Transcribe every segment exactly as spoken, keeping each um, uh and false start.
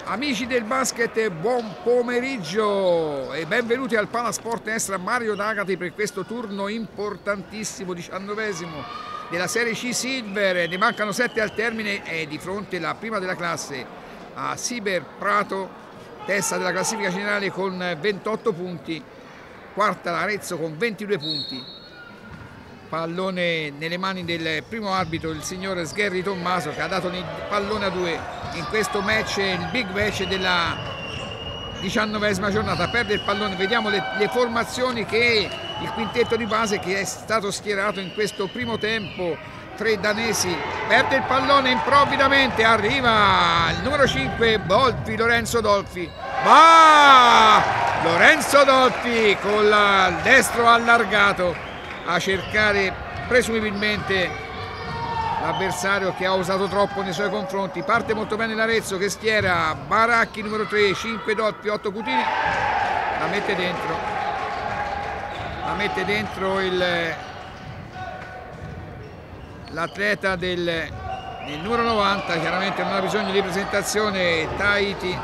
Amici del basket, buon pomeriggio e benvenuti al Palasport Extra Mario D'Agati per questo turno importantissimo, diciannovesimo della Serie C Silver. Ne mancano sette al termine e di fronte la prima della classe a Siber Prato, testa della classifica generale con ventotto punti, quarta l'Arezzo con ventidue punti. Pallone nelle mani del primo arbitro, il signor Sgherri Tommaso, che ha dato il pallone a due in questo match, il big match della diciannovesima giornata. Perde il pallone, vediamo le, le formazioni che il quintetto di base che è stato schierato in questo primo tempo. Tre danesi, perde il pallone improvvidamente, arriva il numero cinque Dolfi, Lorenzo Dolfi, va Lorenzo Dolfi con il destro allargato a cercare presumibilmente l'avversario che ha usato troppo nei suoi confronti. Parte molto bene l'Arezzo che schiera Baracchi numero tre, cinque Dolfi, otto Cutini, la mette dentro, la mette dentro il l'atleta del, del numero novanta, chiaramente non ha bisogno di presentazione, Tahiti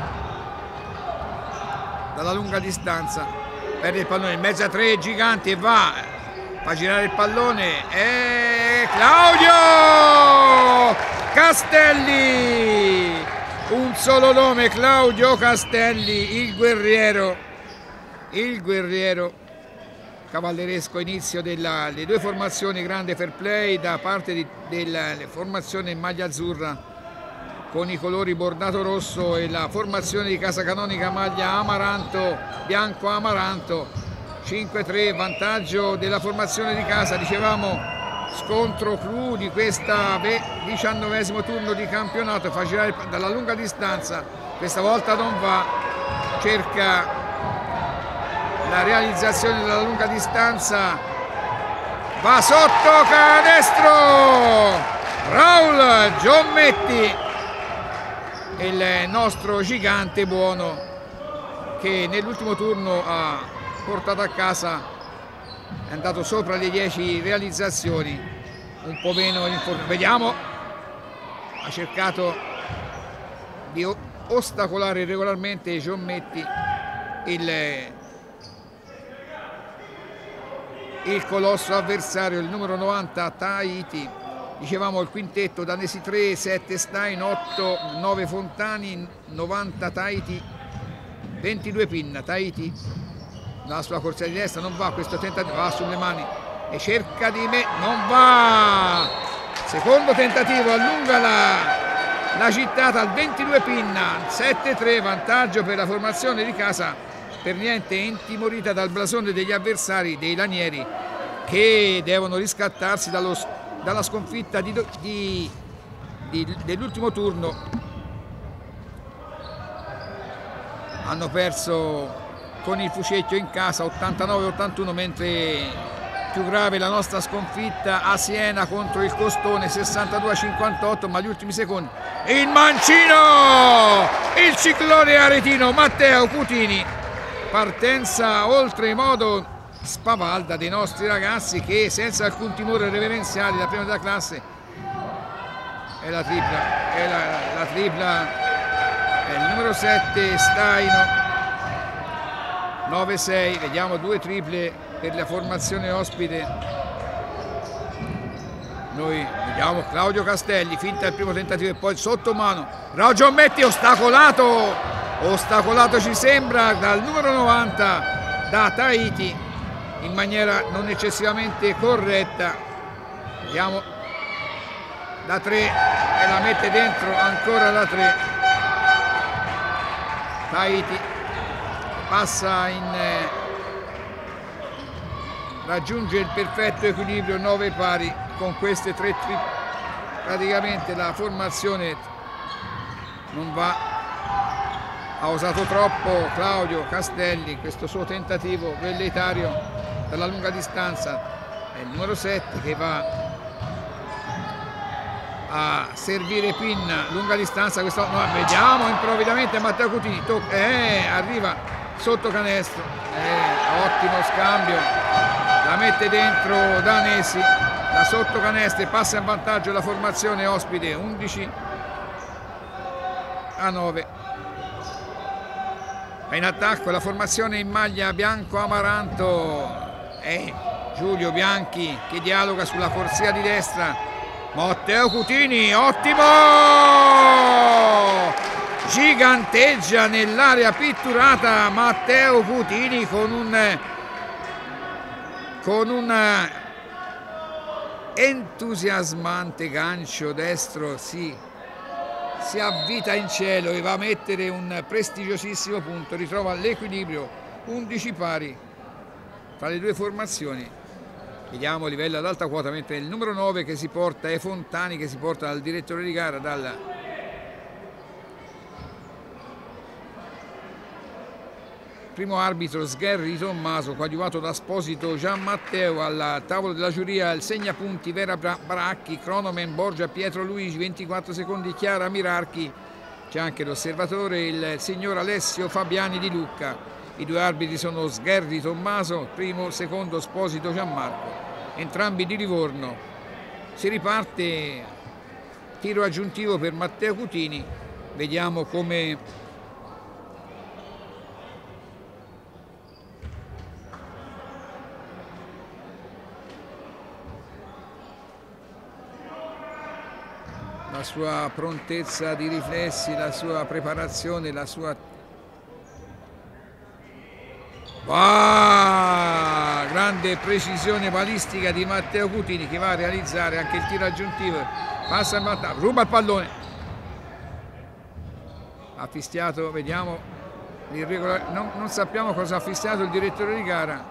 dalla lunga distanza, perde il pallone in mezzo a tre giganti e va, fa girare il pallone e Claudio Castelli, un solo nome, Claudio Castelli, il guerriero, il guerriero cavalleresco inizio delle due formazioni, grande fair play da parte di, della formazione in maglia azzurra con i colori bordato rosso e la formazione di Casa Canonica maglia amaranto, bianco amaranto, cinque tre, vantaggio della formazione di casa. Dicevamo scontro clou di questa diciannovesimo turno di campionato, fa girare dalla lunga distanza, questa volta non va, cerca la realizzazione della lunga distanza, va sotto canestro, Raul Giommetti, il nostro gigante buono che nell'ultimo turno ha portato a casa, è andato sopra le dieci realizzazioni, un po' meno, vediamo, ha cercato di ostacolare regolarmente Giommetti il il colosso avversario, il numero novanta Tahiti. Dicevamo il quintetto danesi tre, sette Stein, otto, nove Fontani, novanta Tahiti, ventidue Pinna. Tahiti dalla sua corsa di destra non va, questo tentativo va sulle mani e cerca di me, non va, secondo tentativo, allunga la, la gittata al ventidue Pinna, sette tre, vantaggio per la formazione di casa, per niente intimorita dal blasone degli avversari, dei lanieri, che devono riscattarsi dallo, dalla sconfitta di, di, di, dell'ultimo turno. Hanno perso con il Fucecchio in casa ottantanove ottantuno, mentre più grave la nostra sconfitta a Siena contro il Costone sessantadue a cinquantotto, ma gli ultimi secondi il mancino, il ciclone aretino Matteo Cutini. Partenza oltremodo spavalda dei nostri ragazzi che senza alcun timore reverenziale, la prima della classe è la tripla, è la, la tripla, è il numero sette Staino, nove sei, vediamo due triple per la formazione ospite. Noi vediamo Claudio Castelli, finta il primo tentativo e poi sotto mano, Raul Giommetti ostacolato, ostacolato ci sembra dal numero novanta da Tahiti in maniera non eccessivamente corretta. Vediamo da tre e la mette dentro ancora da tre. Tahiti passa in eh, raggiunge il perfetto equilibrio, nove pari con queste tre tri praticamente la formazione non va. Ha usato troppo Claudio Castelli, questo suo tentativo velleitario dalla lunga distanza. È il numero sette che va a servire Pinna, lunga distanza, questa, no, vediamo improvvidamente Matteo Cutini, eh, arriva sotto canestro, eh, ottimo scambio, la mette dentro Danesi, da sotto canestro e passa in vantaggio la formazione ospite undici a nove. in attacco la formazione in maglia bianco amaranto e Giulio Bianchi che dialoga sulla corsia di destra. Matteo Cutini, ottimo, giganteggia nell'area pitturata Matteo Cutini con un con un entusiasmante gancio destro, si, si avvita in cielo e va a mettere un prestigiosissimo punto, ritrova l'equilibrio, undici pari tra le due formazioni. Vediamo a livello ad alta quota, mentre il numero nove che si porta è Fontani, che si porta dal direttore di gara, dal primo arbitro Sgherri Tommaso, coadiuvato da Sposito Gian Matteo. Al tavolo della giuria il segnapunti Vera Baracchi, cronomen Borgia Pietro Luigi, ventiquattro secondi Chiara Mirarchi. C'è anche l'osservatore, il signor Alessio Fabiani di Lucca. I due arbitri sono Sgherri Tommaso, primo, secondo Sposito Gianmarco, entrambi di Livorno. Si riparte, tiro aggiuntivo per Matteo Cutini. Vediamo come la sua prontezza di riflessi, la sua preparazione, la sua ah, grande precisione balistica di Matteo Cutini, che va a realizzare anche il tiro aggiuntivo. Passa il Matteo, ruba il pallone, ha fischiato, vediamo l'irregolare, non, non sappiamo cosa ha fischiato il direttore di gara.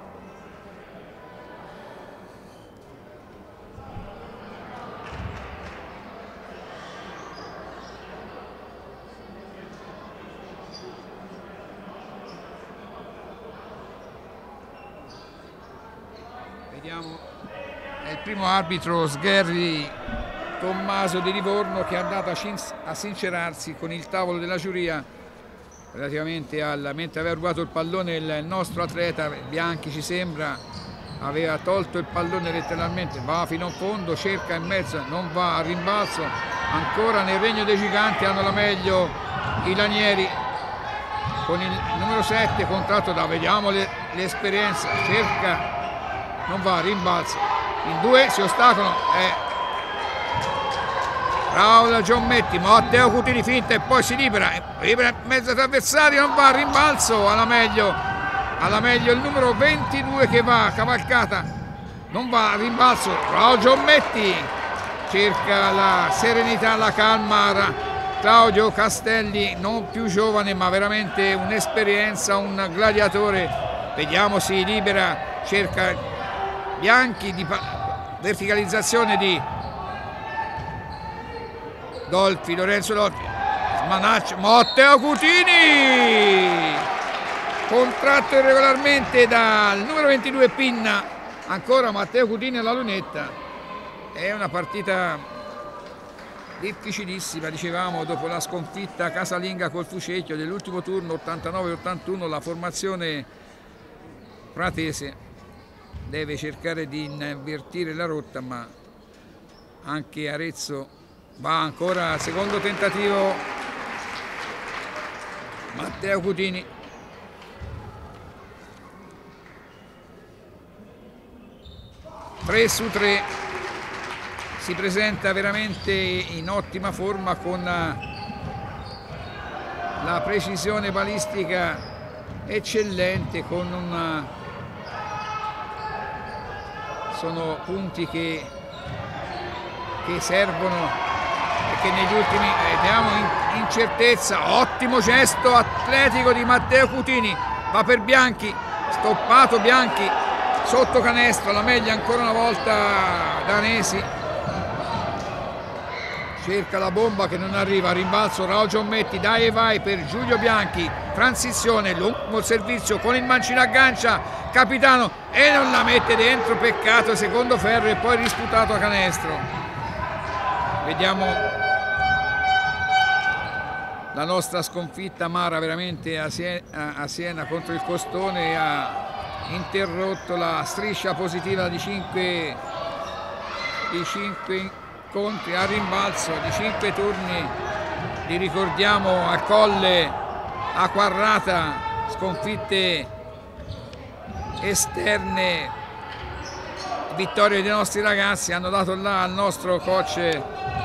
È il primo arbitro Sgherri Tommaso di Livorno, che è andato a sincerarsi con il tavolo della giuria relativamente al, mentre aveva rubato il pallone il nostro atleta Bianchi, ci sembra aveva tolto il pallone letteralmente, va fino a fondo, cerca in mezzo, non va a rimbalzo. Ancora nel regno dei giganti hanno la meglio i Lanieri con il numero sette, contratto da, vediamo l'esperienza, cerca, non va, rimbalzo, in due si ostacolano, eh. Raul Giommetti, Matteo Cutini finta e poi si libera, libera in mezzo ad avversari, non va, rimbalzo, alla meglio, alla meglio il numero ventidue che va, cavalcata, non va, rimbalzo, Raul Giommetti, cerca la serenità, la calma, Claudio Castelli, non più giovane ma veramente un'esperienza, un gladiatore, vediamo si libera, cerca Bianchi, di verticalizzazione di Dolfi, Lorenzo Dolfi, smanaccia, Matteo Cutini, contratto irregolarmente dal numero ventidue Pinna, ancora Matteo Cutini alla lunetta. È una partita difficilissima, dicevamo, dopo la sconfitta casalinga col Fucecchio dell'ultimo turno ottantanove ottantuno, la formazione pratese deve cercare di invertire la rotta, ma anche Arezzo va ancora, secondo tentativo Matteo Cutini, tre su tre, si presenta veramente in ottima forma con la precisione balistica eccellente, con una sono punti che, che servono e che negli ultimi vediamo in, incertezza. Ottimo gesto atletico di Matteo Cutini, va per Bianchi, stoppato Bianchi sotto canestro, la meglio ancora una volta Danesi, cerca la bomba che non arriva, rimbalzo Raul Giommetti, dai e vai per Giulio Bianchi, transizione, lungo il servizio con il mancino aggancia Capitano e non la mette dentro, peccato, secondo ferro e poi risputato a canestro. Vediamo la nostra sconfitta amara veramente a Siena, a Siena contro il Costone, ha interrotto la striscia positiva di cinque di cinque incontri a rimbalzo, di cinque turni, li ricordiamo, a Colle, a Quarrata, sconfitte esterne, vittorie dei nostri ragazzi hanno dato là al nostro coach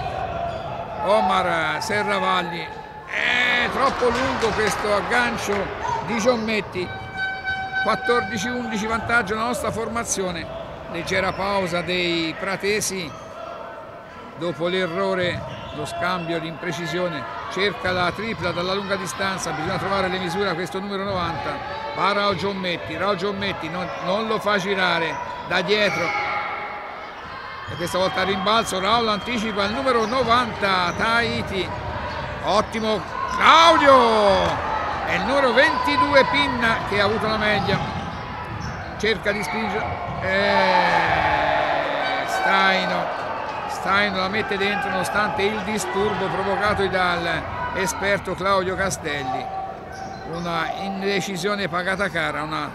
Omar Serravalli. È troppo lungo questo aggancio di Giommetti. quattordici undici vantaggio la nostra formazione. Leggera pausa dei pratesi dopo l'errore, lo scambio, l'imprecisione. Cerca la tripla dalla lunga distanza, bisogna trovare le misure a questo numero novanta. Va Raul Giommetti, Raul Giommetti non, non lo fa girare da dietro, e questa volta a rimbalzo Raul anticipa il numero novanta Tahiti. Ottimo Claudio, è il numero ventidue Pinna che ha avuto la meglio, cerca di spingere, eh, Staino Staino la mette dentro nonostante il disturbo provocato dall'esperto Claudio Castelli. Una indecisione pagata cara, una...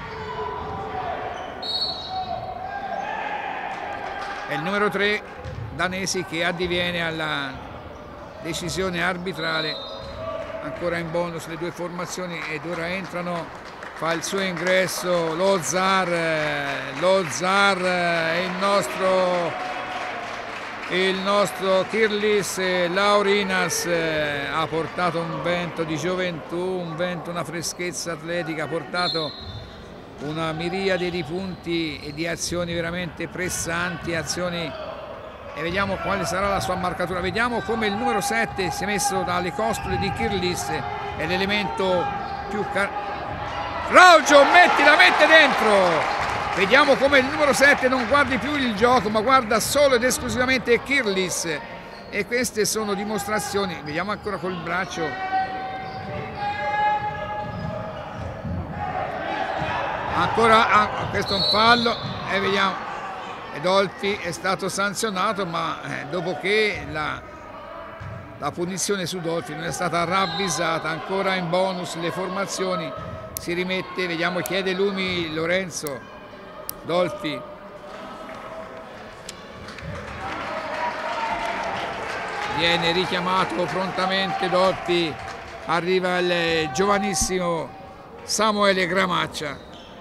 è il numero tre Danesi che addiviene alla decisione arbitrale. Ancora in bonus le due formazioni ed ora entrano, fa il suo ingresso lo Zar, lo Zar è il nostro il nostro Kirlis Laurinas, ha portato un vento di gioventù, un vento, una freschezza atletica, ha portato una miriade di punti e di azioni veramente pressanti, azioni, e vediamo quale sarà la sua marcatura. Vediamo come il numero sette si è messo dalle costole di Kirlis, è l'elemento più car... Raul Giommetti la mette dentro. Vediamo come il numero sette non guardi più il gioco, ma guarda solo ed esclusivamente Kirlis, e queste sono dimostrazioni. Vediamo ancora col braccio, ancora ah, questo è un fallo, e vediamo, e Dolfi è stato sanzionato, ma eh, dopo che la, la punizione su Dolfi non è stata ravvisata. Ancora in bonus le formazioni, si rimette, vediamo, chiede lumi Lorenzo. Dolfi viene richiamato prontamente, Dolfi, arriva il giovanissimo Samuele Gramaccia.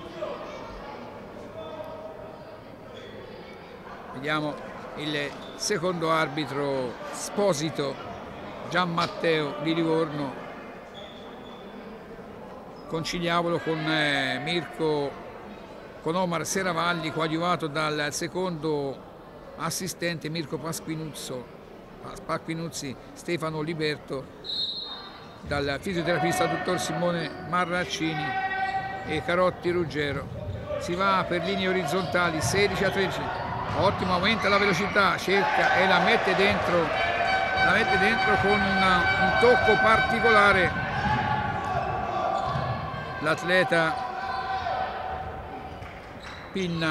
Vediamo il secondo arbitro Sposito, Gian Matteo di Livorno. Conciliavolo con eh, Mirko con Omar Seravalli, coadiuvato dal secondo assistente Mirko Pasquinuzzo, Pasquinuzzi Stefano Liberto, dal fisioterapista dottor Simone Marraccini e Carotti Ruggero. Si va per linee orizzontali, sedici a tredici, ottimo, aumenta la velocità, cerca e la mette dentro, la mette dentro con una, un tocco particolare l'atleta Pinna.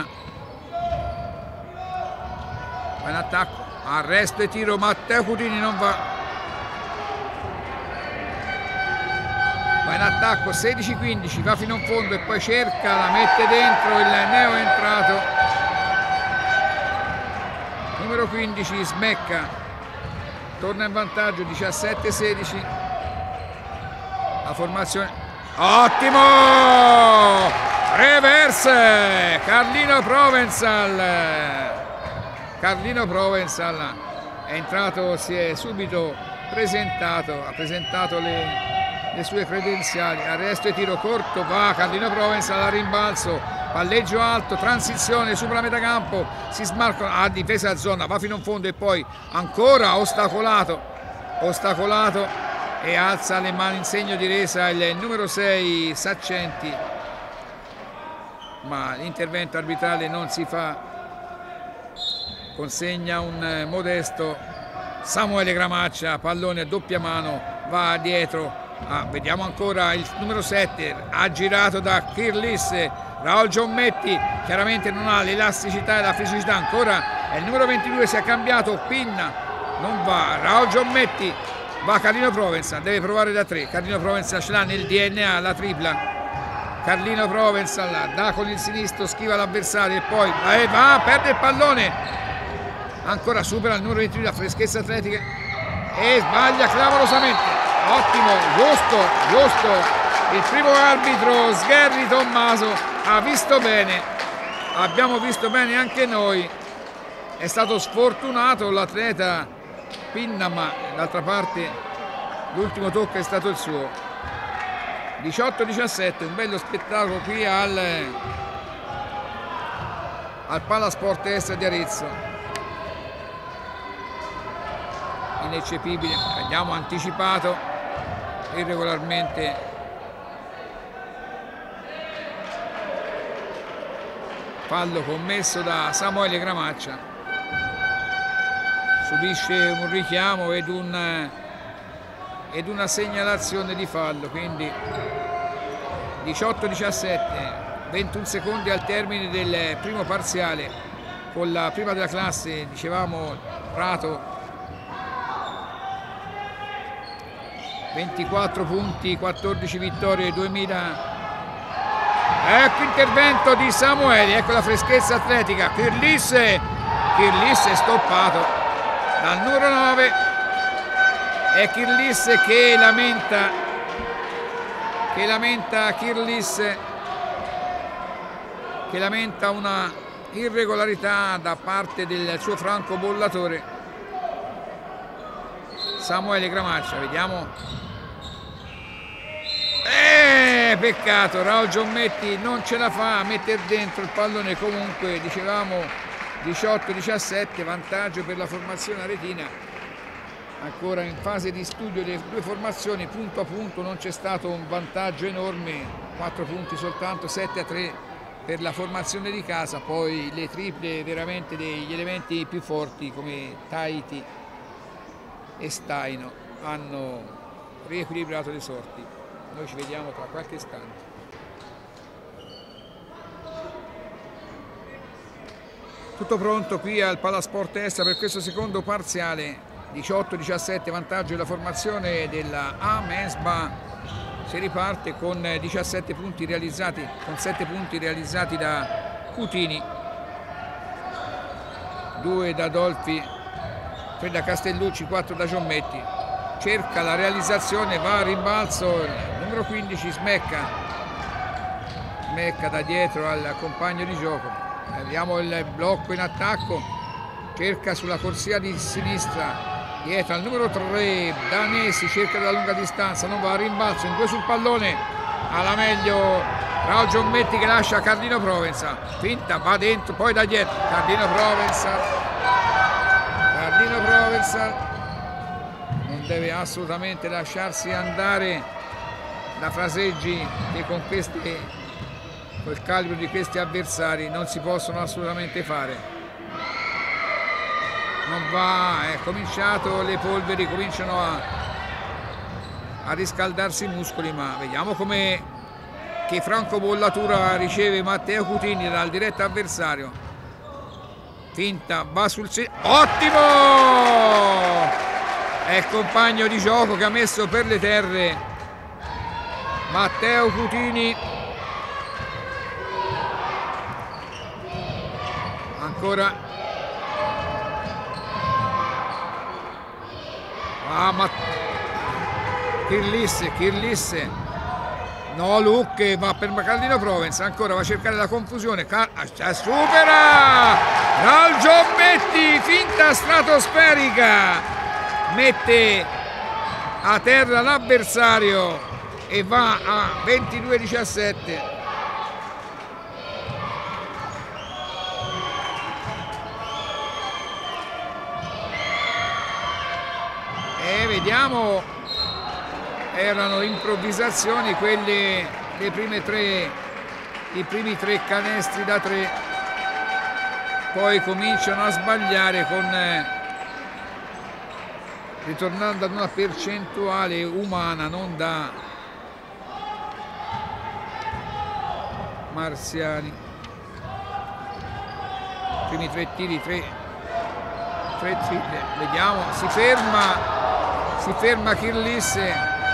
Va in attacco, arresto e tiro, Matteo Cutini non va, va in attacco, sedici quindici, va fino in fondo e poi cerca, la mette dentro il neo entrato numero quindici Smecca, torna in vantaggio diciassette sedici. La formazione, ottimo reverse, Carlino Provenzal, Carlino Provenzal è entrato, si è subito presentato, ha presentato le, le sue credenziali. Arresto e tiro corto, va Carlino Provenzal a rimbalzo, palleggio alto, transizione supera la metà campo, si smarca a difesa a zona, va fino in fondo e poi ancora ostacolato, ostacolato e alza le mani in segno di resa il numero sei Saccenti, ma l'intervento arbitrale non si fa, consegna un modesto Samuele Gramaccia, pallone a doppia mano, va dietro, ah, vediamo ancora il numero sette, ha girato da Kirlis, Raul Giommetti chiaramente non ha l'elasticità e la fisicità, ancora è il numero ventidue, si è cambiato, Pinna non va, Raul Giommetti, va Carlino Provenzal, deve provare da tre, Carlino Provenzal ce l'ha nel D N A la tripla, Carlino Provenzal dà con il sinistro, schiva l'avversario e poi eh, va, perde il pallone, ancora supera il numero ventidue, la freschezza atletica e sbaglia clamorosamente. Ottimo, giusto, giusto Il primo arbitro, Sgherri Tommaso, ha visto bene, abbiamo visto bene anche noi, è stato sfortunato l'atleta Pinna, ma d'altra parte l'ultimo tocco è stato il suo. diciotto diciassette, un bello spettacolo qui al, al Palasport Est di Arezzo. Ineccepibile, abbiamo anticipato irregolarmente. Fallo commesso da Samuele Gramaccia, subisce un richiamo ed, un, ed una segnalazione di fallo, quindi diciotto diciassette, ventuno secondi al termine del primo parziale, con la prima della classe, dicevamo Prato, ventiquattro punti, quattordici vittorie, duemila. Ecco intervento di Samuele, ecco la freschezza atletica. Kirlis, Kirlis è stoppato dal numero nove. È Kirlis che lamenta, che lamenta Kirlis, che lamenta una irregolarità da parte del suo francobollatore Samuele Gramaccia. Vediamo. Eh, peccato, Raul Giommetti non ce la fa a mettere dentro il pallone. Comunque dicevamo diciotto diciassette, vantaggio per la formazione aretina, ancora in fase di studio delle due formazioni, punto a punto non c'è stato un vantaggio enorme, quattro punti soltanto, sette a tre per la formazione di casa. Poi le triple veramente degli elementi più forti come Tahiti e Staino hanno riequilibrato le sorti. Noi ci vediamo tra qualche istante. Tutto pronto qui al Palasport Est per questo secondo parziale, diciotto diciassette, vantaggio della formazione della A Mesba. Si riparte con diciassette punti realizzati, con sette punti realizzati da Cutini, due da Dolfi, tre da Castellucci, quattro da Giommetti. Cerca la realizzazione, va a rimbalzo il numero quindici Smecca, Smecca da dietro al compagno di gioco. Vediamo il blocco in attacco, cerca sulla corsia di sinistra, dietro al numero tre Danesi, cerca da lunga distanza, non va a rimbalzo, in due sul pallone, alla meglio Raul Giommetti che lascia Carlino Provenza, finta, va dentro, poi da dietro Carlino Provenza, Carlino Provenza deve assolutamente lasciarsi andare da fraseggi che con questi, col calibro di questi avversari non si possono assolutamente fare. Non va, è cominciato, le polveri cominciano a, a riscaldarsi i muscoli, ma vediamo come che francobollatura riceve Matteo Cutini dal diretto avversario. Finta, va sul ottimo! È il compagno di gioco che ha messo per le terre Matteo Cutini. Ancora ah, ma Kirlis, Kirlis no, Luc va per Carlino Provenza, ancora va a cercare la confusione, Car supera Raul Giommetti, finta stratosferica, mette a terra l'avversario e va a ventidue diciassette. E vediamo, erano improvvisazioni quelle dei prime tre, i primi tre canestri da tre, poi cominciano a sbagliare con ritornando ad una percentuale umana, non da Marziani. Primi tre tiri, tre, tre triple. Vediamo, si ferma, si ferma Kirlis. È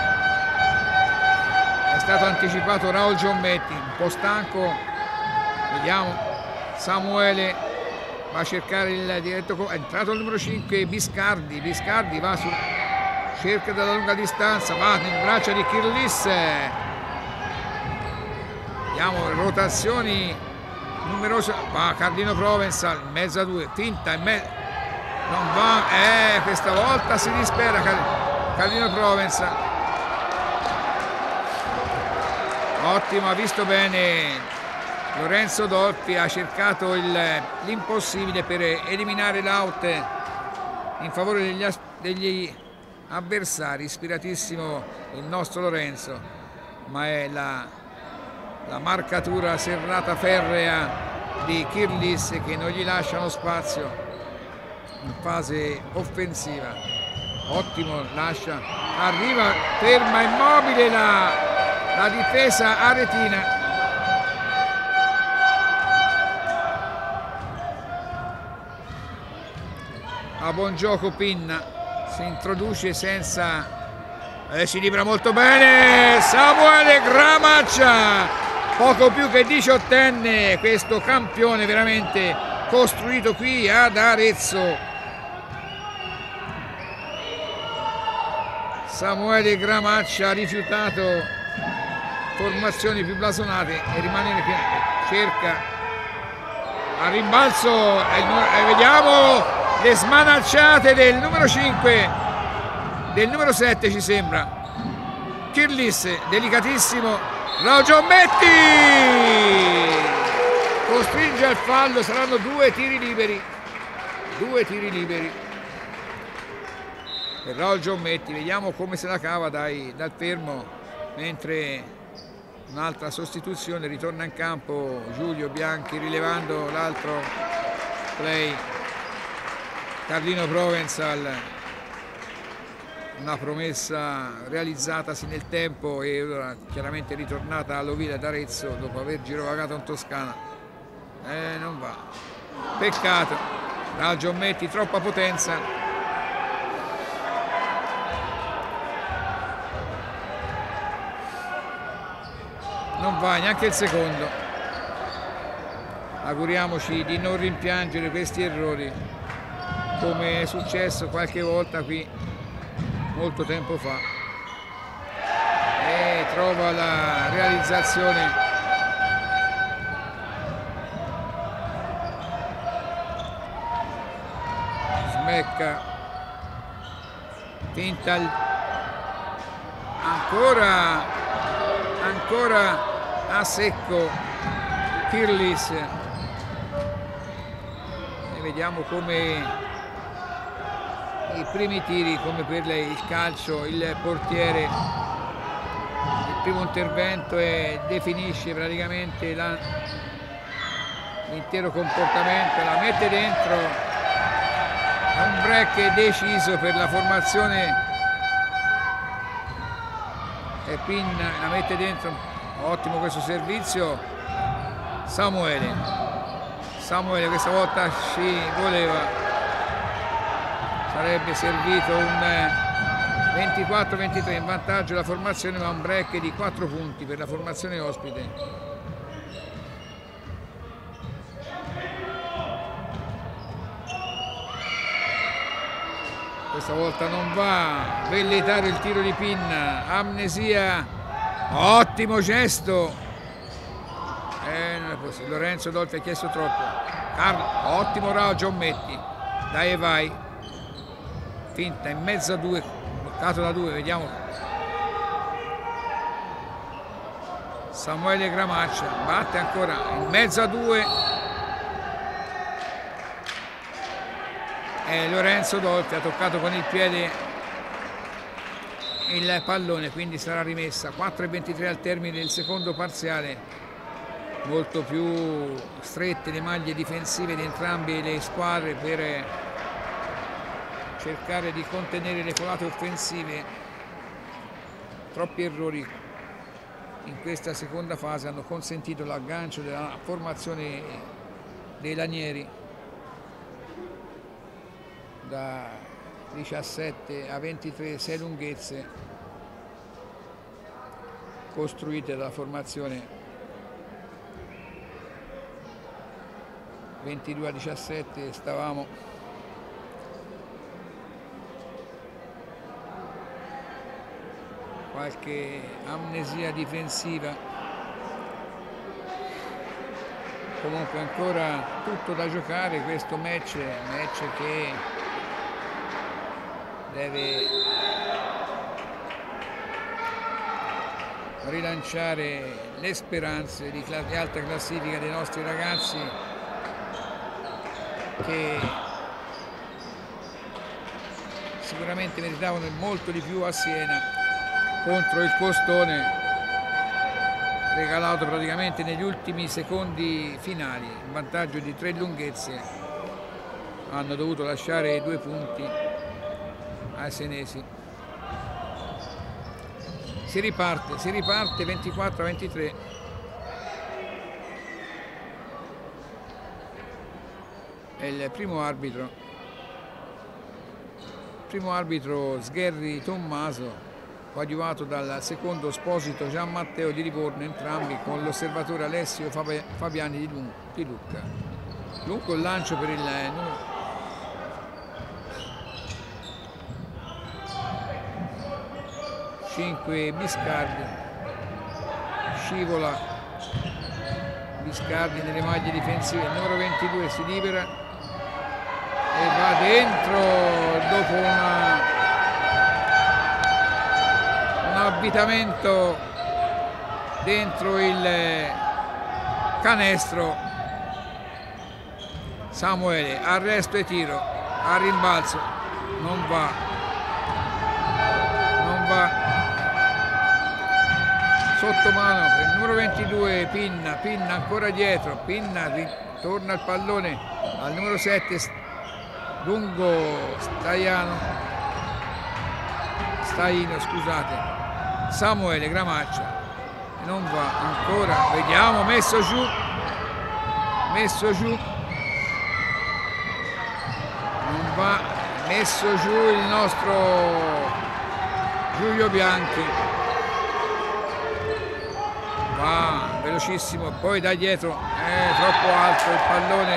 stato anticipato Raul Giommetti, un po' stanco. Vediamo, Samuele va a cercare il diretto, è entrato il numero cinque Biscardi, Biscardi va su, cerca dalla lunga distanza, va in braccia di Kirlis, Vediamo rotazioni numerose. Va Carlino Provenzal in mezzo a due, finta in mezzo, non va, eh, questa volta si dispera Carlino Provenzal. Ottimo, ha visto bene Lorenzo Dolfi, ha cercato l'impossibile per eliminare l'out in favore degli, degli avversari. Ispiratissimo il nostro Lorenzo, ma è la, la marcatura serrata ferrea di Kirlis che non gli lascia lo spazio in fase offensiva. Ottimo, lascia, arriva, ferma immobile la, la difesa aretina. A buon gioco Pinna, si introduce senza, eh, si libera molto bene Samuele Gramaccia, poco più che diciottenne, questo campione veramente costruito qui ad Arezzo. Samuele Gramaccia ha rifiutato formazioni più blasonate e rimane che cerca a rimbalzo e, e vediamo le smanacciate del numero cinque, del numero sette ci sembra, Kirlis, delicatissimo, Raul Giommetti costringe al fallo, saranno due tiri liberi, due tiri liberi per Raul Giommetti. Vediamo come se la cava dai, dal fermo, mentre un'altra sostituzione, ritorna in campo Giulio Bianchi rilevando l'altro play. Carlino Provenzal, una promessa realizzatasi nel tempo e ora chiaramente ritornata all'Ovile d'Arezzo dopo aver girovagato in Toscana. Eh, non va, peccato, Raul Giommetti, troppa potenza. Non va neanche il secondo. Auguriamoci di non rimpiangere questi errori come è successo qualche volta qui molto tempo fa, e trova la realizzazione smecca, finta il... ancora ancora a secco Kirlis, e vediamo come i primi tiri, come per il calcio, il portiere, il primo intervento e definisce praticamente l'intero comportamento, la mette dentro, è un break deciso per la formazione e Pin la mette dentro. Ottimo questo servizio. Samuele Samuele questa volta ci voleva, sarebbe servito un ventiquattro ventitré in vantaggio la formazione, ma un break di quattro punti per la formazione ospite. Questa volta non va, velleitario il tiro di Pinna, amnesia, ottimo gesto, eh, non è possibile. Lorenzo Dolfi ha chiesto troppo. Carlo, ottimo Raul Giommetti, dai e vai, finta in mezzo a due, bloccato da due, vediamo Samuele Gramaccia, batte ancora in mezzo a due e Lorenzo Dolfi ha toccato con il piede il pallone, quindi sarà rimessa. Quattro e ventitré al termine del secondo parziale, molto più strette le maglie difensive di entrambe le squadre per cercare di contenere le colate offensive. Troppi errori in questa seconda fase hanno consentito l'aggancio della formazione dei Lanieri da diciassette a ventitré, sei lunghezze costruite dalla formazione ventidue a diciassette. Stavamo qualche amnesia difensiva Comunque ancora tutto da giocare questo match, match che deve rilanciare le speranze di, di alta classifica dei nostri ragazzi, che sicuramente meritavano molto di più a Siena contro il Costone, regalato praticamente negli ultimi secondi finali, in vantaggio di tre lunghezze. Hanno dovuto lasciare due punti ai senesi. Si riparte, si riparte ventiquattro a ventitré. È il primo arbitro, primo arbitro Sgherri Tommaso, coadiuvato dal secondo Esposito Gian Matteo di Livorno, entrambi con l'osservatore Alessio Fabiani di, Lun di Lucca. Lungo il lancio per il numero cinque Biscardi, scivola Biscardi nelle maglie difensive, il numero ventidue si libera e va dentro dopo una avvitamento dentro il canestro. Samuele, arresto e tiro a rimbalzo, non va, non va, sotto mano per il numero ventidue Pinna, Pinna ancora dietro, Pinna ritorna il pallone al numero sette lungo Staiano, Staino scusate, Samuele Gramaccia, non va ancora, vediamo, messo giù, messo giù, non va, messo giù il nostro Giulio Bianchi, va velocissimo, poi da dietro, è troppo alto il pallone,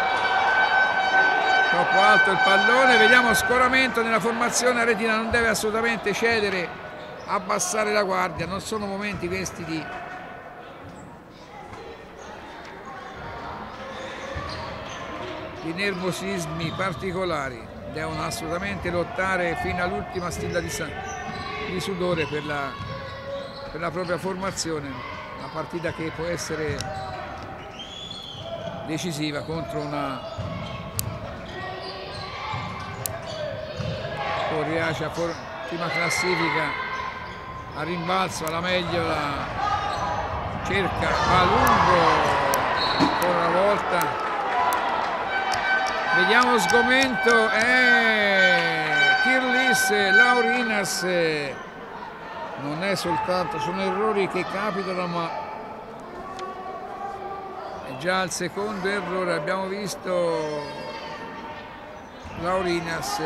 troppo alto il pallone, vediamo scoramento nella formazione, Aretina non deve assolutamente cedere, abbassare la guardia, non sono momenti questi di di nervosismi particolari, devono assolutamente lottare fino all'ultima stilla di, di sudore per la, per la propria formazione, una partita che può essere decisiva contro una Coriacea prima classifica. A rimbalzo alla meglio, la cerca, va lungo ancora una volta, vediamo sgomento, eh, Kirlis, Laurinas, non è soltanto, sono errori che capitano, ma è già il secondo errore, abbiamo visto Laurinas,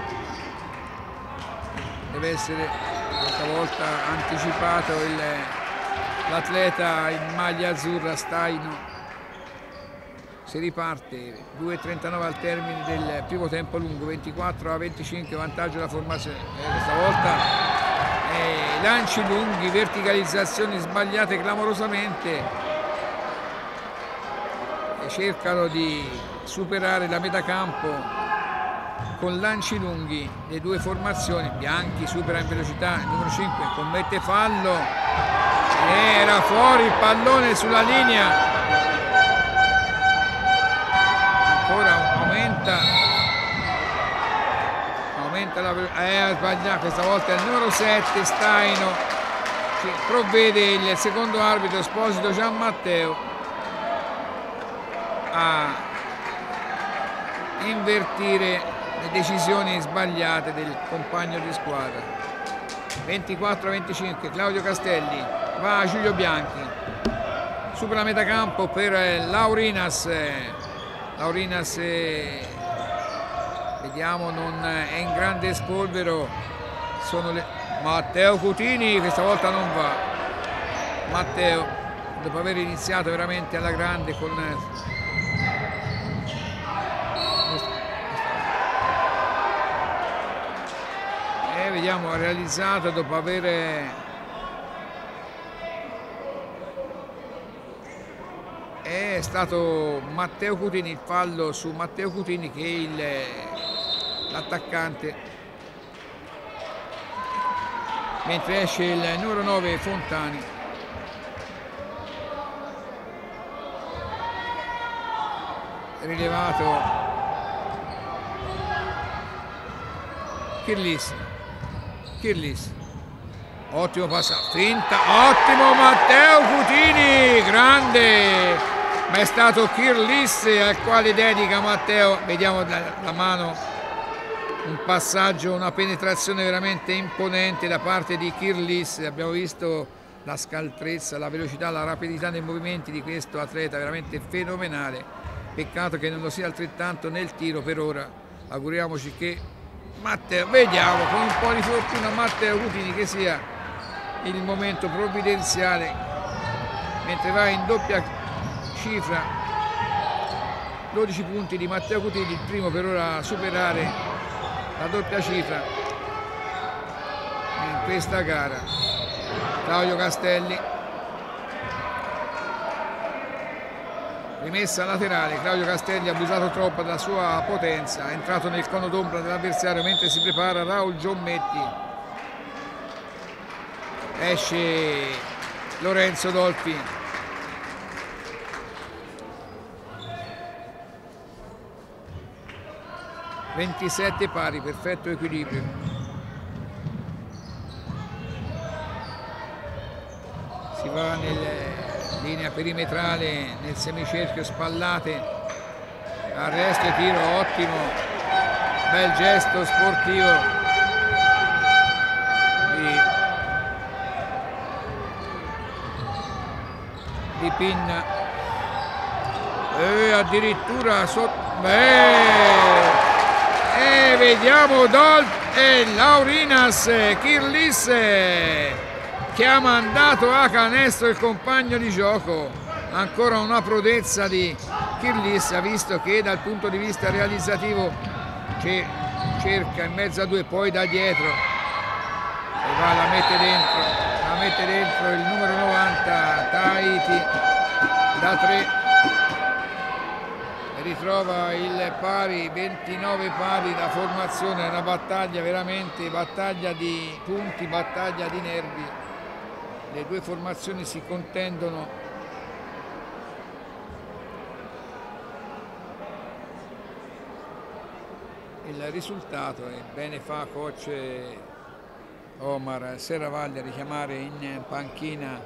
deve essere questa volta anticipato l'atleta in maglia azzurra Staino. Si riparte, due e trentanove al termine del primo tempo lungo, ventiquattro a venticinque, vantaggio della formazione. Eh, questa volta eh, lanci lunghi, verticalizzazioni sbagliate clamorosamente, e cercano di superare la metà campo con lanci lunghi le due formazioni. Bianchi supera in velocità il numero cinque, commette fallo, era fuori il pallone sulla linea, ancora aumenta aumenta la velocità, eh, sbagliato, questa volta il numero sette Staino, che provvede il secondo arbitro Esposito Gian Matteo a invertire le decisioni sbagliate del compagno di squadra. Ventiquattro a venticinque, Claudio Castelli, va a Giulio Bianchi, supera la metà campo per Laurinas, Laurinas vediamo non è in grande spolvero, sono le... Matteo Cutini questa volta non va, Matteo dopo aver iniziato veramente alla grande con e vediamo ha realizzato dopo aver è stato Matteo Cutini, il fallo su Matteo Cutini, che è l'attaccante, mentre esce il numero nove Fontani. Rilevato Kirlis, Kirlis, ottimo passaggio, finta, ottimo Matteo Cutini, grande, ma è stato Kirlis al quale dedica Matteo, vediamo la mano, un passaggio, una penetrazione veramente imponente da parte di Kirlis. Abbiamo visto la scaltrezza, la velocità, la rapidità nei movimenti di questo atleta, veramente fenomenale. Peccato che non lo sia altrettanto nel tiro per ora. Auguriamoci che Matteo, vediamo con un po' di fortuna Matteo Cutini, che sia il momento provvidenziale, mentre va in doppia cifra, dodici punti di Matteo Cutini, il primo per ora a superare la doppia cifra in questa gara. Claudio Castelli, rimessa laterale, Claudio Castelli ha abusato troppo della sua potenza, è entrato nel cono d'ombra dell'avversario mentre si prepara Raul Giommetti. Esce Lorenzo Dolfi. ventisette pari, perfetto equilibrio. Si va nel linea perimetrale, nel semicerchio, spallate, arresto e tiro, ottimo, bel gesto sportivo di, di Pinna, e addirittura sotto, beh, e vediamo Dol e Laurinas Kirlis che ha mandato a canestro il compagno di gioco. Ancora una prodezza di Kirlis, ha visto che dal punto di vista realizzativo cerca in mezzo a due, poi da dietro e va, la mette dentro, la mette dentro il numero novanta Tahiti da tre, ritrova il pari, ventinove pari da formazione. Una battaglia veramente, battaglia di punti, battaglia di nervi. Le due formazioni si contendono il risultato, e bene fa coach Omar Serravalle a richiamare in panchina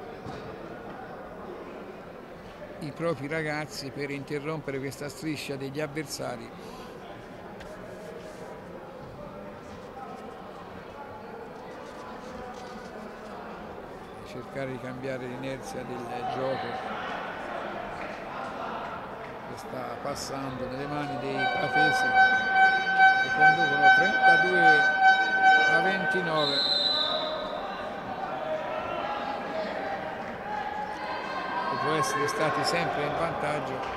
i propri ragazzi per interrompere questa striscia degli avversari. Cercare di cambiare l'inerzia del gioco che sta passando nelle mani dei pratesi, che conducono trentadue a ventinove. Dopo essere stati sempre in vantaggio.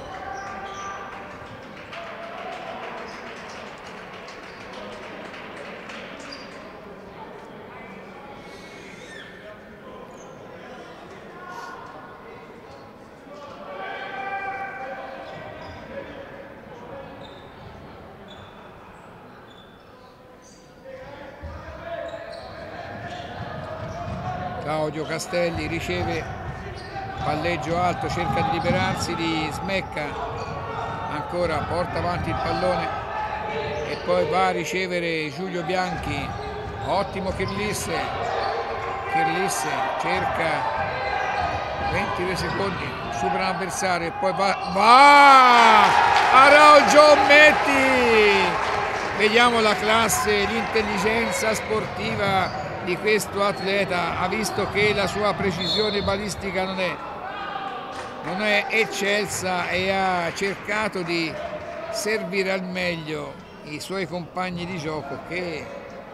Claudio Castelli riceve palleggio alto, cerca di liberarsi di Smecca, ancora porta avanti il pallone e poi va a ricevere Giulio Bianchi. Ottimo Kirlis, Kirlis cerca ventidue secondi, supera l'avversario e poi va, va a Raul Giommetti. Vediamo la classe, l'intelligenza sportiva di questo atleta. Ha visto che la sua precisione balistica non è, non è eccelsa e ha cercato di servire al meglio i suoi compagni di gioco, che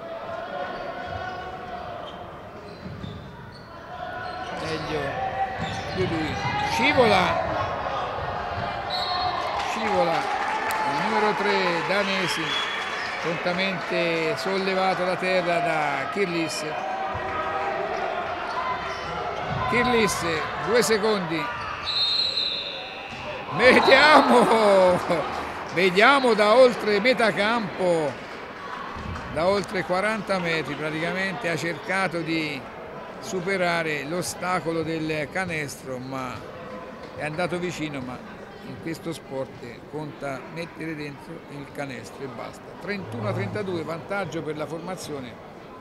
meglio di lui. Scivola, scivola il numero tre Danesi, prontamente sollevato da terra da Kirlis. Kirlis, due secondi, Vediamo, vediamo da oltre metà campo, da oltre quaranta metri praticamente, ha cercato di superare l'ostacolo del canestro, ma è andato vicino, ma in questo sport conta mettere dentro il canestro e basta. trentuno a trentadue, vantaggio per la formazione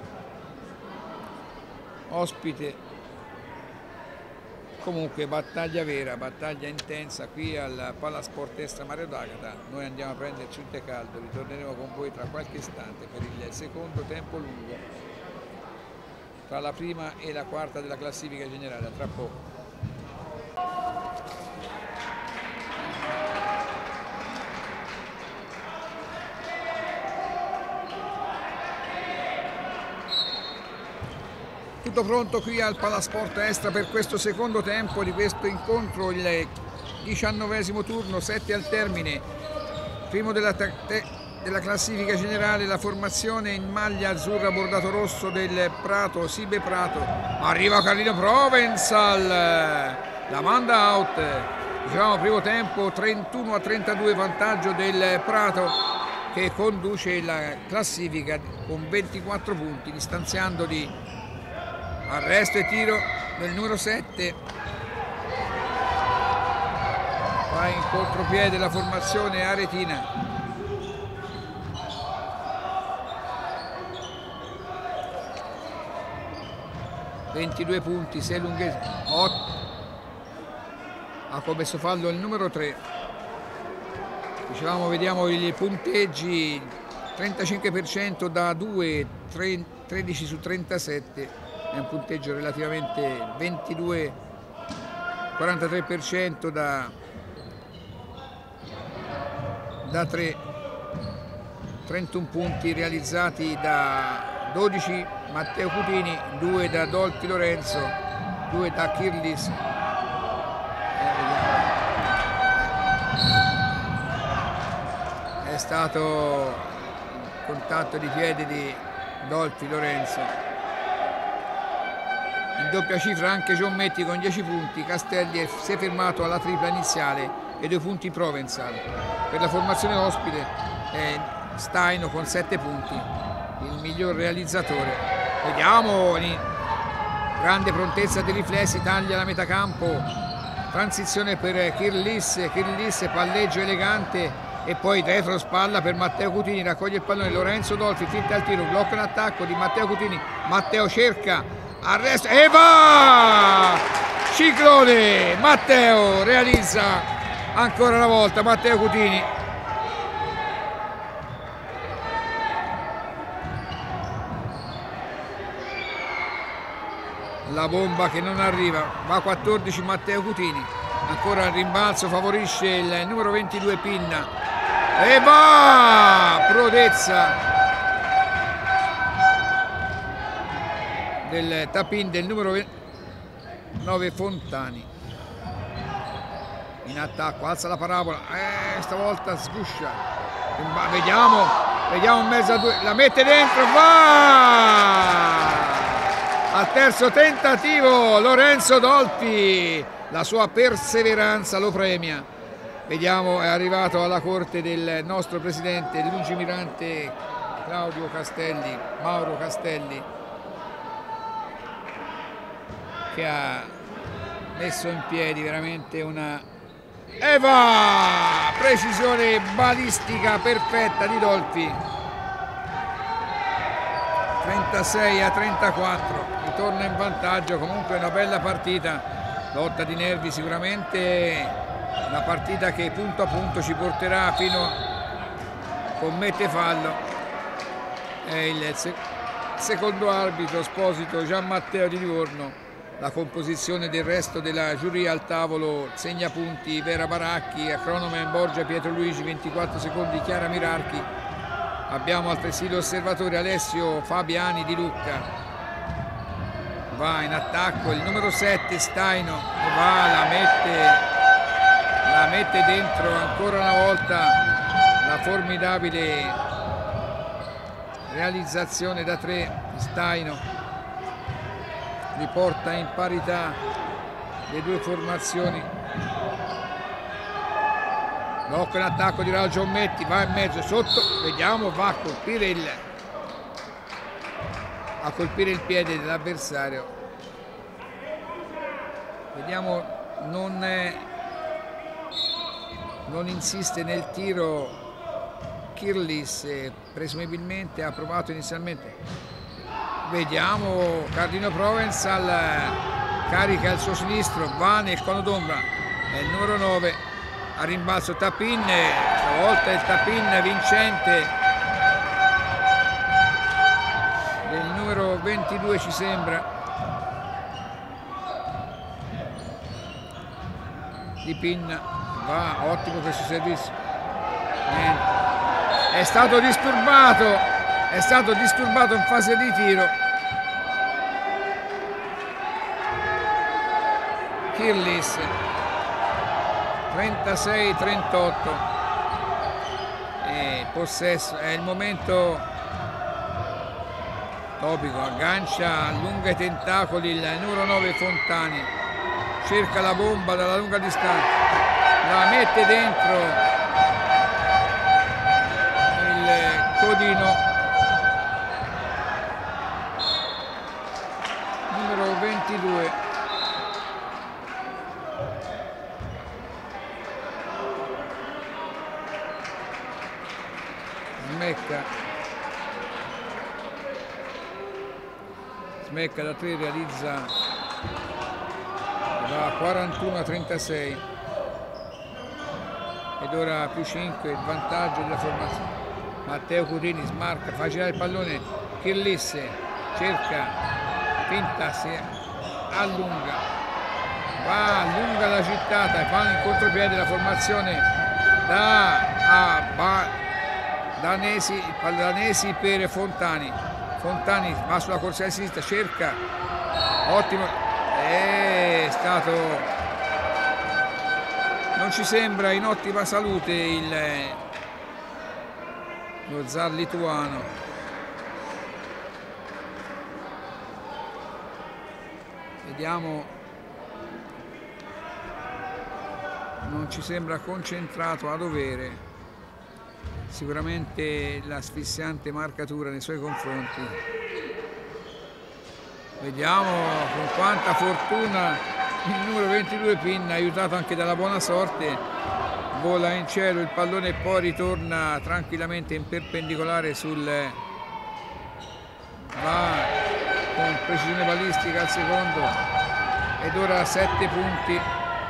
ospite. Comunque battaglia vera, battaglia intensa qui al Palasport Estra Mario d'Agata. Noi andiamo a prenderci un tè caldo, ritorneremo con voi tra qualche istante per il secondo tempo lungo tra la prima e la quarta della classifica generale. A tra poco. Tutto pronto qui al Palasport Estra per questo secondo tempo di questo incontro, il diciannovesimo turno, sette al termine, primo della, della classifica generale, la formazione in maglia azzurra bordato rosso del Prato, Sibe Prato. Arriva Carlino Provenzal, la manda out. Diciamo primo tempo trentuno a trentadue, vantaggio del Prato che conduce la classifica con ventiquattro punti, distanziando di arresto e tiro del numero sette. Va in contropiede la formazione aretina. ventidue punti, sei lunghezze. Ha commesso fallo il numero tre. Dicevamo, vediamo i punteggi: trentacinque per cento da due, tredici su trentasette. È un punteggio relativamente ventidue, quarantatré per cento da, da tre, trentuno punti realizzati da dodici Matteo Cutini, due da Dolfi Lorenzo, due da Kirlis. È stato contatto di piede di Dolfi Lorenzo. In doppia cifra anche Giommetti con dieci punti, Castelli si è fermato alla tripla iniziale e due punti Provenzal. Per la formazione ospite è Staino con sette punti, il miglior realizzatore. Vediamo, grande prontezza dei riflessi, taglia la metà campo, transizione per Kirlis, Kirlis palleggio elegante e poi retro spalla per Matteo Cutini, raccoglie il pallone Lorenzo Dolfi, finta al tiro, blocca in attacco di Matteo Cutini, Matteo cerca, arresto e va! Ciclone! Matteo realizza ancora una volta, Matteo Cutini. La bomba che non arriva, va quattordici Matteo Cutini, ancora il rimbalzo favorisce il numero ventidue Pinna e va! Prodezza del tapin del numero nove Fontani. In attacco, alza la parabola, eh, stavolta sguscia, vediamo, vediamo in mezzo a due, la mette dentro, va! Al terzo tentativo Lorenzo Dolfi, la sua perseveranza lo premia. Vediamo, è arrivato alla corte del nostro presidente lungimirante Claudio Castelli, Mauro Castelli, che ha messo in piedi veramente una e va! Precisione balistica perfetta di Dolfi. trentasei a trentaquattro, ritorna in vantaggio. Comunque una bella partita, lotta di nervi sicuramente, una partita che punto a punto ci porterà fino a commette fallo. È il secondo arbitro Esposito Gian Matteo di Livorno. La composizione del resto della giuria al tavolo: segnapunti Vera Baracchi, Acronomen Borgia Pietro Luigi, ventiquattro secondi Chiara Mirarchi. Abbiamo altresì l'osservatore Alessio Fabiani di Lucca. Va in attacco il numero sette Staino, va, la mette, la mette dentro ancora una volta. La formidabile realizzazione da tre Staino riporta in parità le due formazioni. blocco in attacco di Raggio Metti, va in mezzo sotto, vediamo, va a colpire il a colpire il piede dell'avversario, vediamo, non, non insiste nel tiro Kirlis, presumibilmente ha provato inizialmente, vediamo Cardino Provençal, carica il suo sinistro, va nel cono d'ombra, è il numero nove, a rimbalzo Tapin, stavolta il Tapin vincente del numero ventidue, ci sembra, di Pin, va, ottimo questo servizio, niente, è stato disturbato, è stato disturbato in fase di tiro Kirlis, trentasei trentotto, e possesso, è il momento. Topico aggancia, allunga i tentacoli il numero nove Fontani, cerca la bomba dalla lunga distanza, la mette dentro il codino numero ventidue. Smecca. Smecca da tre realizza da quarantuno a trentasei ed ora più cinque il vantaggio della formazione. Matteo Cutini smarca, fa girare il pallone, Kirlis cerca, finta, si allunga, va, allunga la gittata, fa in contropiede la formazione da, a, ba, danesi, danesi per Fontani. Fontani va sulla corsia di sinistra, cerca, ottimo, è stato, non ci sembra in ottima salute il, lo zar lituano. Vediamo, non ci sembra concentrato a dovere. Sicuramente l'asfissiante marcatura nei suoi confronti. Vediamo con quanta fortuna il numero ventidue Pin, aiutato anche dalla buona sorte, vola in cielo il pallone e poi ritorna tranquillamente in perpendicolare sul, va con precisione balistica al secondo, ed ora sette punti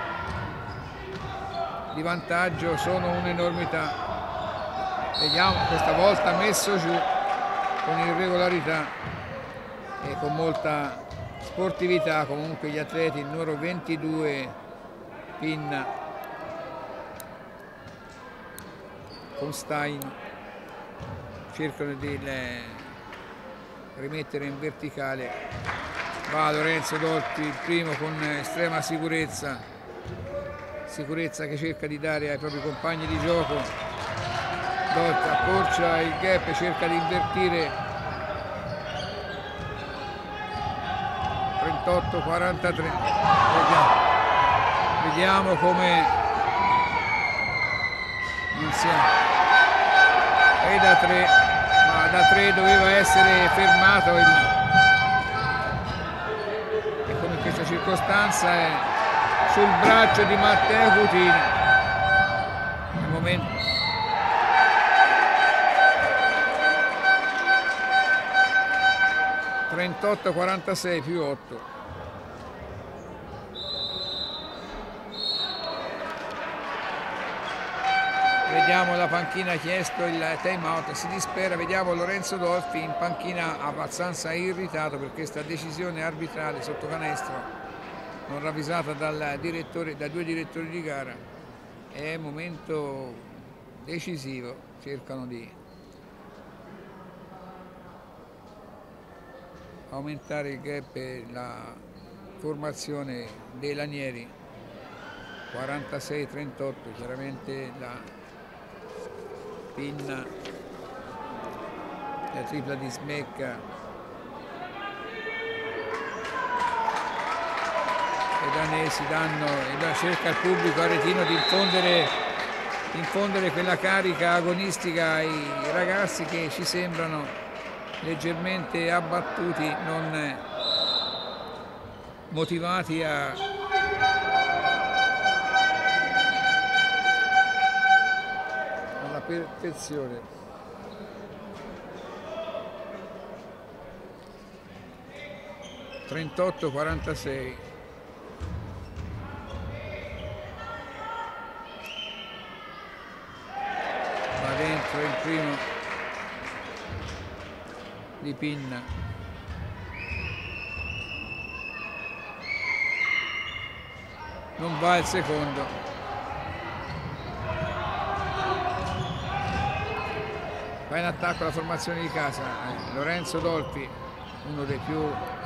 di vantaggio sono un'enormità. Vediamo, questa volta messo giù con irregolarità e con molta sportività comunque gli atleti. Il numero ventidue Pin con Stein cercano di rimettere in verticale, va Lorenzo Dolfi il primo con estrema sicurezza, sicurezza che cerca di dare ai propri compagni di gioco. Dolfi accorcia il gap, cerca di invertire, trentotto quarantatré, vediamo, vediamo come non siamo, e da tre, ma da tre doveva essere fermato il, e come in questa circostanza è sul braccio di Matteo Cutini. Al momento trentotto quarantasei più otto. Vediamo la panchina, ha chiesto il time out, si dispera, vediamo Lorenzo Dolfi in panchina abbastanza irritato per questa decisione arbitrale sotto canestro non ravvisata dal direttore, da due direttori di gara. È un momento decisivo, cercano di aumentare il gap e la formazione dei lanieri. Quarantasei trentotto, chiaramente la Pin, la tripla di Smecca e danesi danno, e cerca il pubblico aretino di infondere infondere quella carica agonistica ai ragazzi che ci sembrano leggermente abbattuti, non motivati a alla perfezione. trentotto quarantasei. Va dentro il primo di Pinna. Non va il secondo. Va in attacco la formazione di casa. Eh, Lorenzo Dolfi, uno dei più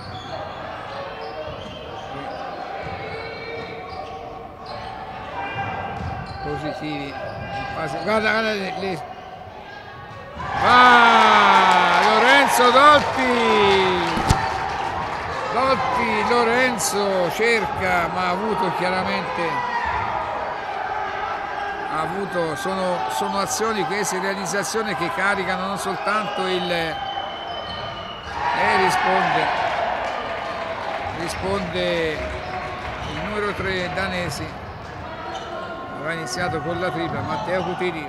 positivi in fase. Guarda, guarda le, le... Ah, Lorenzo Dolfi Dolfi Lorenzo cerca, ma ha avuto chiaramente ha avuto sono, sono azioni queste, realizzazioni che caricano non soltanto il e risponde risponde il numero tre danesi. Aveva iniziato con la tripla Matteo Cutini,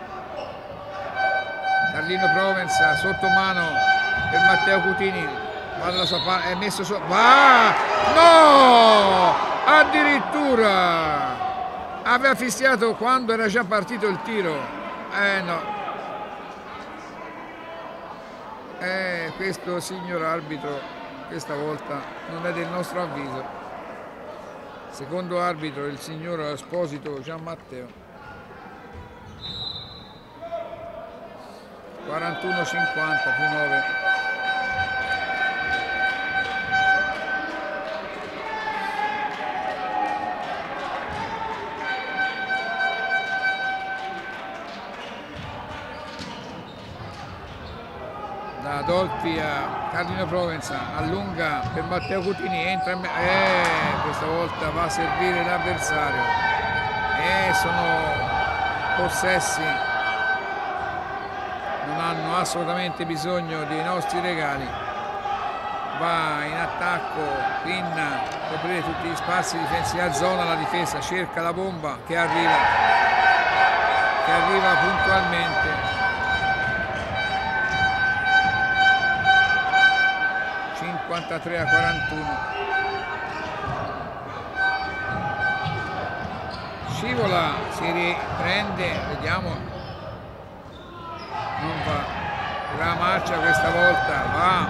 Carlino Provenza sotto mano per Matteo Cutini, va dalla sua parte, è messo su, va, no, addirittura aveva fischiato quando era già partito il tiro, eh no, eh, questo signor arbitro questa volta non è del nostro avviso. Secondo arbitro il signor Esposito Gianmatteo. quarantuno cinquanta più nove. Da Dolfi a Carlino Provenza, allunga per Matteo Cutini, entra in me- eh, questa volta va a servire l'avversario e eh, sono possessi, non hanno assolutamente bisogno dei nostri regali. Va in attacco Pinna, coprire tutti gli spazi difensivi a zona, la difesa cerca la bomba che arriva che arriva puntualmente. cinquantatré a quarantuno. Scivola, si riprende, vediamo, non va, la marcia questa volta, va,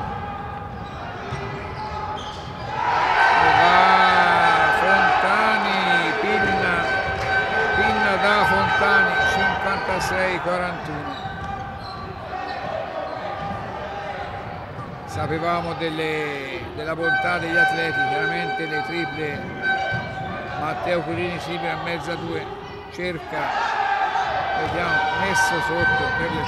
va Fontani, Pinna, Pinna da Fontani, cinquantasei a quarantuno. Sapevamo delle, della bontà degli atleti, chiaramente le triple. Matteo Cutini si libera a mezza due, cerca, vediamo, messo sotto per le...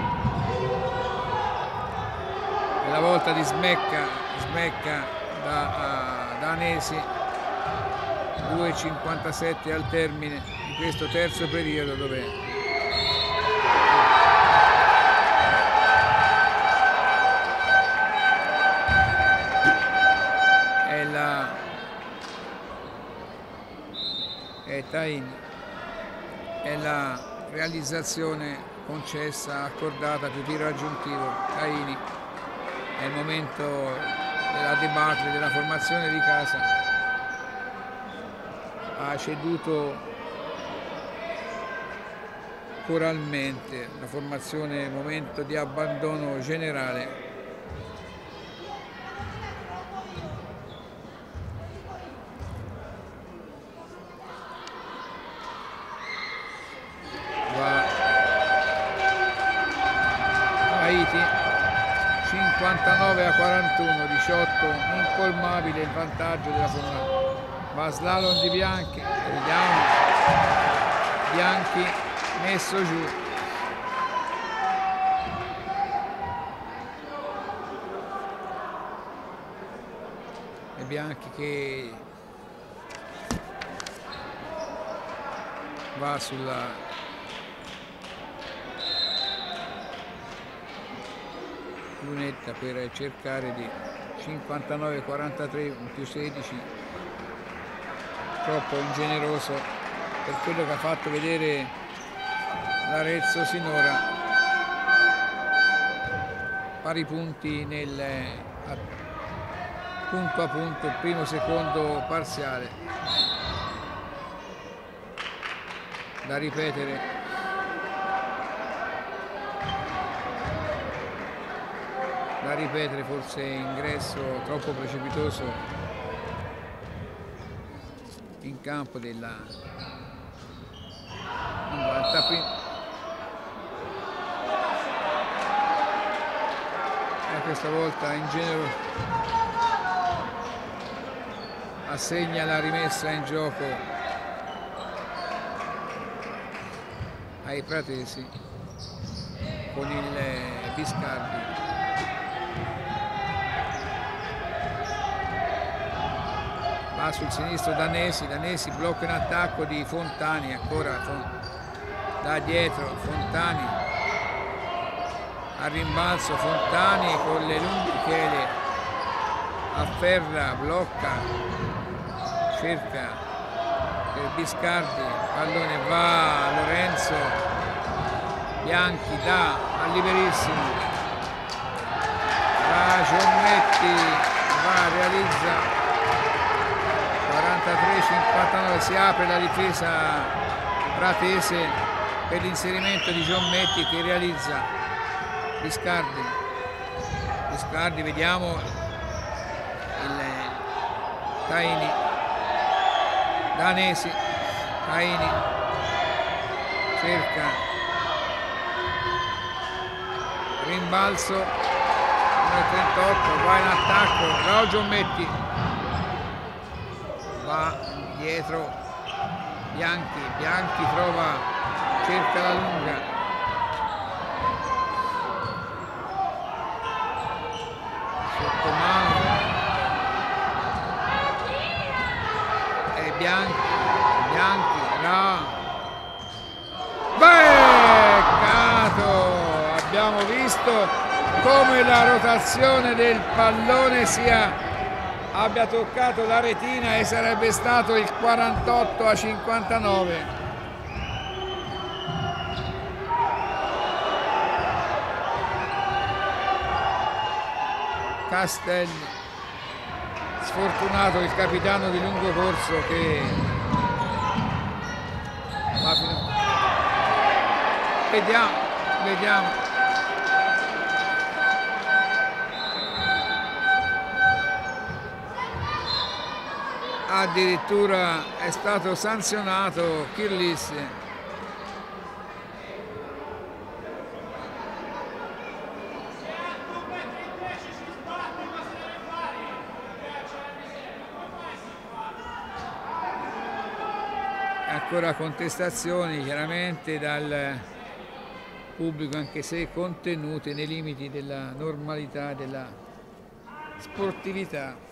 la volta di Smecca, Smecca da uh, Danesi, due e cinquantasette al termine di questo terzo periodo dove è Taini, è la realizzazione concessa, accordata più tiro aggiuntivo. Taini, è il momento della debacle della formazione di casa, ha ceduto coralmente la formazione, momento di abbandono generale. cinquantanove a quarantuno, diciotto, incolmabile il vantaggio della formazione. Va slalom di Bianchi, vediamo, Bianchi messo giù. E Bianchi che va sulla lunetta per cercare di cinquantanove quarantatré, un più sedici, troppo ingeneroso per quello che ha fatto vedere l'Arezzo sinora. Pari punti nel a, punto a punto il primo secondo parziale, da ripetere. Da ripetere forse ingresso troppo precipitoso in campo della e questa volta Ingenero assegna la rimessa in gioco ai pratesi con il Biscardi. Va sul sinistro Danesi, Danesi blocca in attacco di Fontani, ancora da dietro Fontani, a rimbalzo Fontani con le lunghe chele, afferra, blocca, cerca per Biscardi, pallone va a Lorenzo, Bianchi dà a liberissimo, va Giornetti, va, realizza quarantatré cinquantanove, si apre la difesa pratese per l'inserimento di Giommetti che realizza Biscardi. Biscardi, vediamo il Caini, Danesi, Caini cerca, rimbalzo numero trentotto, va in attacco, bravo Giommetti, va dietro Bianchi, Bianchi trova, cerca la lunga, sotto mano e Bianchi, Bianchi, no, peccato, abbiamo visto come la rotazione del pallone sia abbia toccato la retina e sarebbe stato il quarantotto a cinquantanove. Castelli, sfortunato il capitano di lungo corso che va fino... vediamo, vediamo. Addirittura è stato sanzionato Kirlis. Ancora contestazioni chiaramente dal pubblico, anche se contenute nei limiti della normalità, della sportività.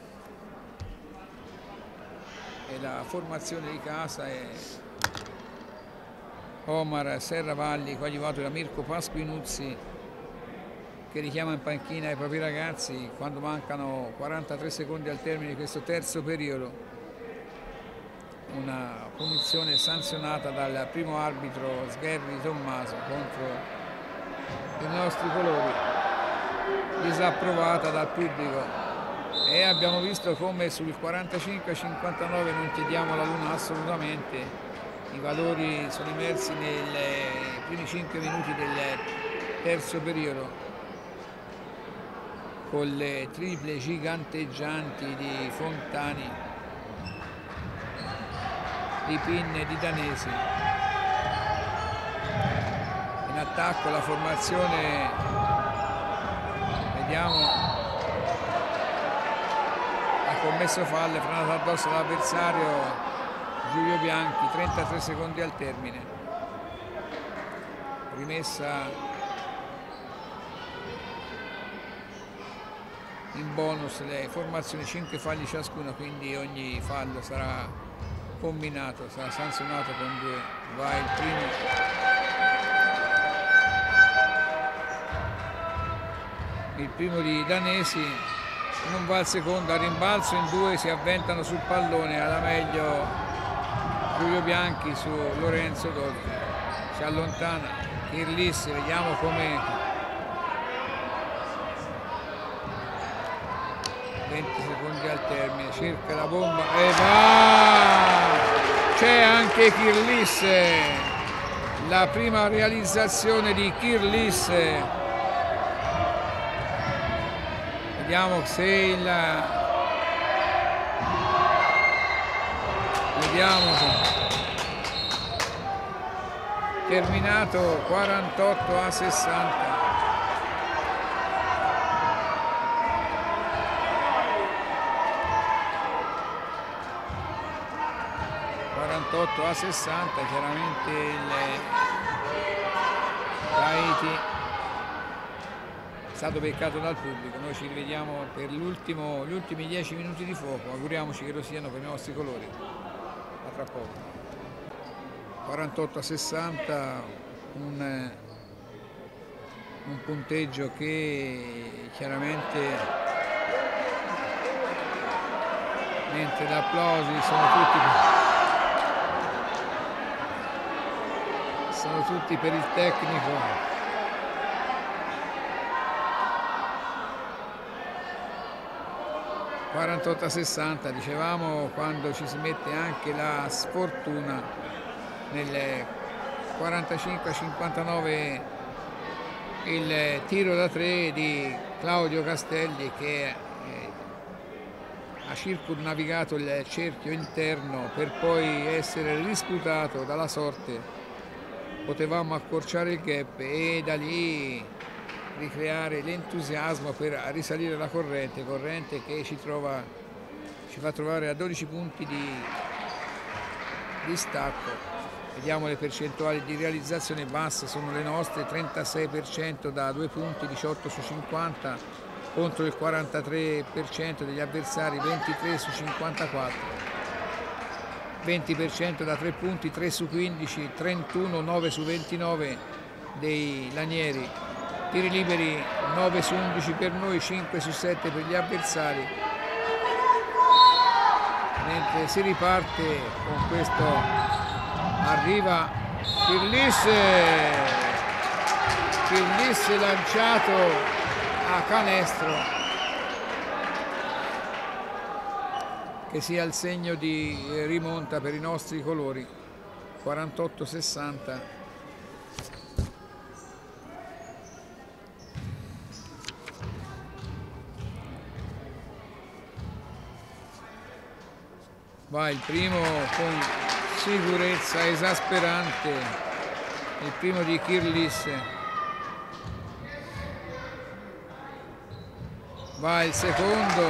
E la formazione di casa è Omar Serravalli, coadiuvato da Mirko Pasquinuzzi, che richiama in panchina i propri ragazzi quando mancano quarantatré secondi al termine di questo terzo periodo. Una punizione sanzionata dal primo arbitro Sgherri Tommaso contro i nostri colori, disapprovata dal pubblico. E abbiamo visto come sul quarantacinque a cinquantanove non chiediamo la luna assolutamente, i valori sono immersi nei primi cinque minuti del terzo periodo con le triple giganteggianti di Fontani, di Pinne e di Danesi. In attacco la formazione, vediamo, commesso fallo, frenato addosso all'avversario Giulio Bianchi, trentatré secondi al termine, rimessa in bonus le formazioni, cinque falli ciascuna, quindi ogni fallo sarà combinato, sarà sanzionato con due. Vai il primo. Il primo di Danesi, non va al secondo, a rimbalzo in due si avventano sul pallone, alla meglio Giulio Bianchi su Lorenzo Dolfi, si allontana Kirlis, vediamo come venti secondi al termine, cerca la bomba e va! C'è anche Kirlis, la prima realizzazione di Kirlis. Vediamo se il vediamo terminato quarantotto a sessanta. quarantotto a sessanta, chiaramente il Tahiti è stato beccato dal pubblico. Noi ci rivediamo per gli ultimi dieci minuti di fuoco, auguriamoci che lo siano per i nostri colori. A tra poco. quarantotto a sessanta, un, un punteggio che chiaramente, mentre gli applausi sono tutti, sono tutti per il tecnico. quarantotto a sessanta, dicevamo, quando ci si mette anche la sfortuna nel quarantacinque a cinquantanove il tiro da tre di Claudio Castelli che eh, ha circumnavigato il cerchio interno per poi essere risputato dalla sorte. Potevamo accorciare il gap e da lì ricreare l'entusiasmo per risalire la corrente, corrente che ci, trova, ci fa trovare a dodici punti di, di stacco. Vediamo le percentuali di realizzazione basse, sono le nostre, trentasei per cento da due punti, diciotto su cinquanta, contro il quarantatré per cento degli avversari, ventitré su cinquantaquattro, venti per cento da tre punti, tre su quindici, trentuno, nove su ventinove dei lanieri. Tiri liberi nove su undici per noi, cinque su sette per gli avversari, mentre si riparte con questo, arriva Kirlis, Kirlis lanciato a canestro, che sia il segno di rimonta per i nostri colori. quarantotto a sessanta. Va il primo con sicurezza esasperante, il primo di Kirlis. Va il secondo.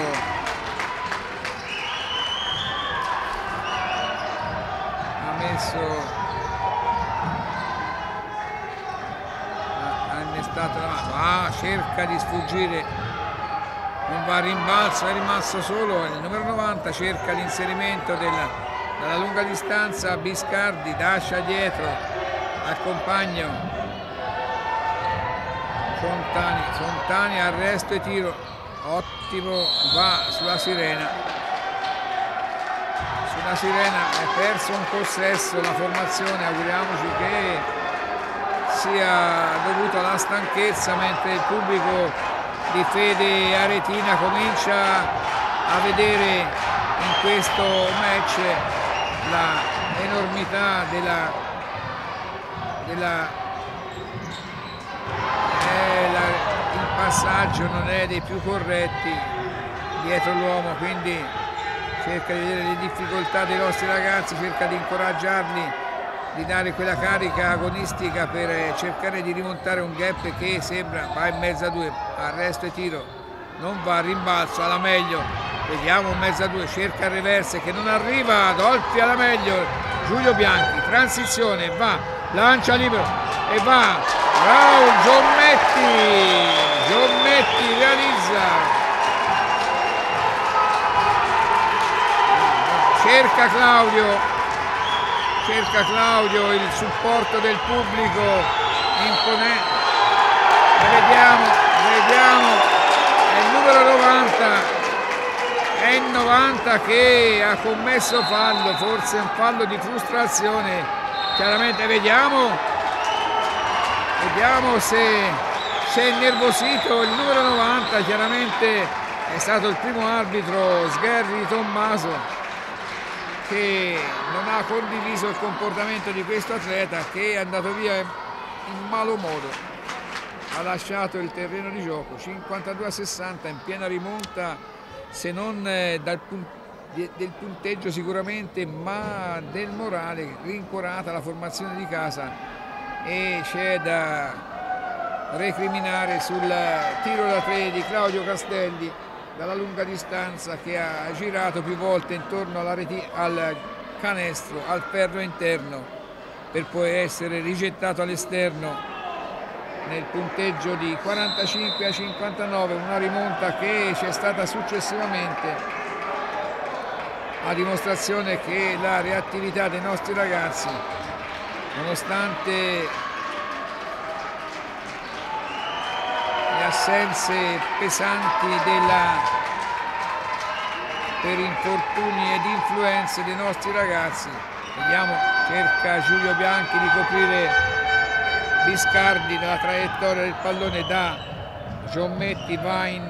Ha messo, ha innestato la mano. Ah, cerca di sfuggire. Non va a rimbalzo, è rimasto solo il numero novanta, cerca l'inserimento della, dalla lunga distanza. Biscardi lascia dietro al compagno Fontani, Fontani arresto e tiro, ottimo, va sulla sirena, sulla sirena, è perso un possesso la formazione, auguriamoci che sia dovuto alla stanchezza, mentre il pubblico di Fede Aretina comincia a vedere in questo match la enormità della, della eh, la, il passaggio non è dei più corretti dietro l'uomo, quindi cerca di vedere le difficoltà dei nostri ragazzi, cerca di incoraggiarli, di dare quella carica agonistica per cercare di rimontare un gap che sembra va in mezzo a due, arresto e tiro, non va a rimbalzo, alla meglio, vediamo un mezzo a due, cerca il reverse che non arriva, Dolfi alla meglio, Giulio Bianchi, transizione, va, lancia libero e va, bravo Giommetti, Giommetti realizza, cerca Claudio, cerca Claudio il supporto del pubblico imponente, vediamo, vediamo, è il numero novanta, è il novanta che ha commesso fallo, forse un fallo di frustrazione, chiaramente vediamo, vediamo se si è innervosito il numero novanta, chiaramente è stato il primo arbitro Sgherri Tommaso che non ha condiviso il comportamento di questo atleta che è andato via in malo modo, ha lasciato il terreno di gioco. Cinquantadue a sessanta in piena rimonta, se non dal punto del punteggio sicuramente, ma del morale, rincuorata la formazione di casa e c'è da recriminare sul tiro da tre di Claudio Castelli dalla lunga distanza, che ha girato più volte intorno alla reti, al canestro, al ferro interno, per poi essere rigettato all'esterno nel punteggio di quarantacinque a cinquantanove, una rimonta che c'è stata successivamente, a dimostrazione che la reattività dei nostri ragazzi, nonostante assenze pesanti della, per infortuni ed influenze dei nostri ragazzi, vediamo, cerca Giulio Bianchi di coprire Biscardi dalla traiettoria del pallone, da Giommetti va in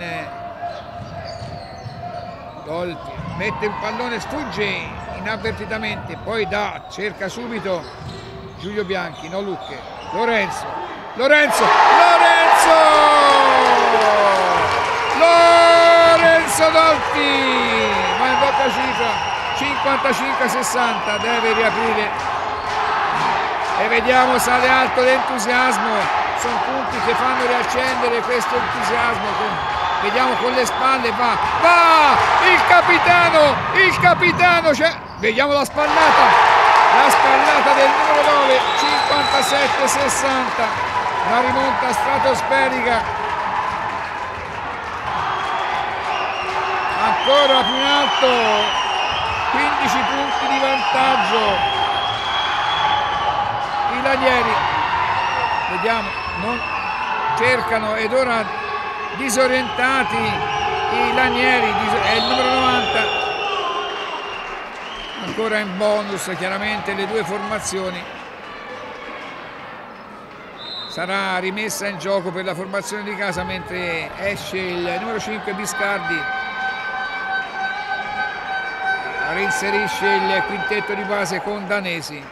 Dolfi, mette il pallone, sfugge inavvertitamente, poi da cerca subito Giulio Bianchi, no Lucche, Lorenzo, Lorenzo, Lorenzo! Lorenzo Dolfi va in doppia cifra, cinquantacinque a sessanta, deve riaprire e vediamo, sale alto l'entusiasmo, sono punti che fanno riaccendere questo entusiasmo, vediamo con le spalle, va, va il capitano, il capitano, vediamo la spallata, la spallata del numero nove, cinquantasette a sessanta, una rimonta stratosferica, ancora più in alto, quindici punti di vantaggio i Lanieri, vediamo, non cercano ed ora disorientati i Lanieri, è il numero novanta, ancora in bonus chiaramente le due formazioni, sarà rimessa in gioco per la formazione di casa mentre esce il numero cinque Biscardi, reinserisce il quintetto di base con Danesi,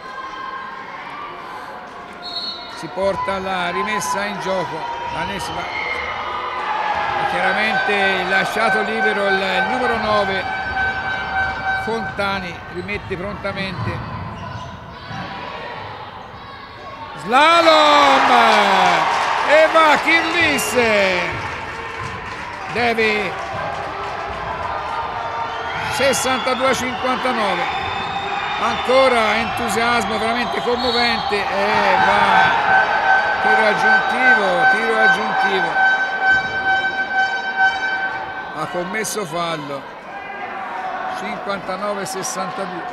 si porta la rimessa in gioco, Danesi va, chiaramente lasciato libero il, il numero nove Fontani, rimette prontamente, slalom e va Kirlis, deve sessantadue a cinquantanove, ancora entusiasmo veramente commovente e va tiro aggiuntivo, tiro aggiuntivo, ha commesso fallo, cinquantanove a sessantadue.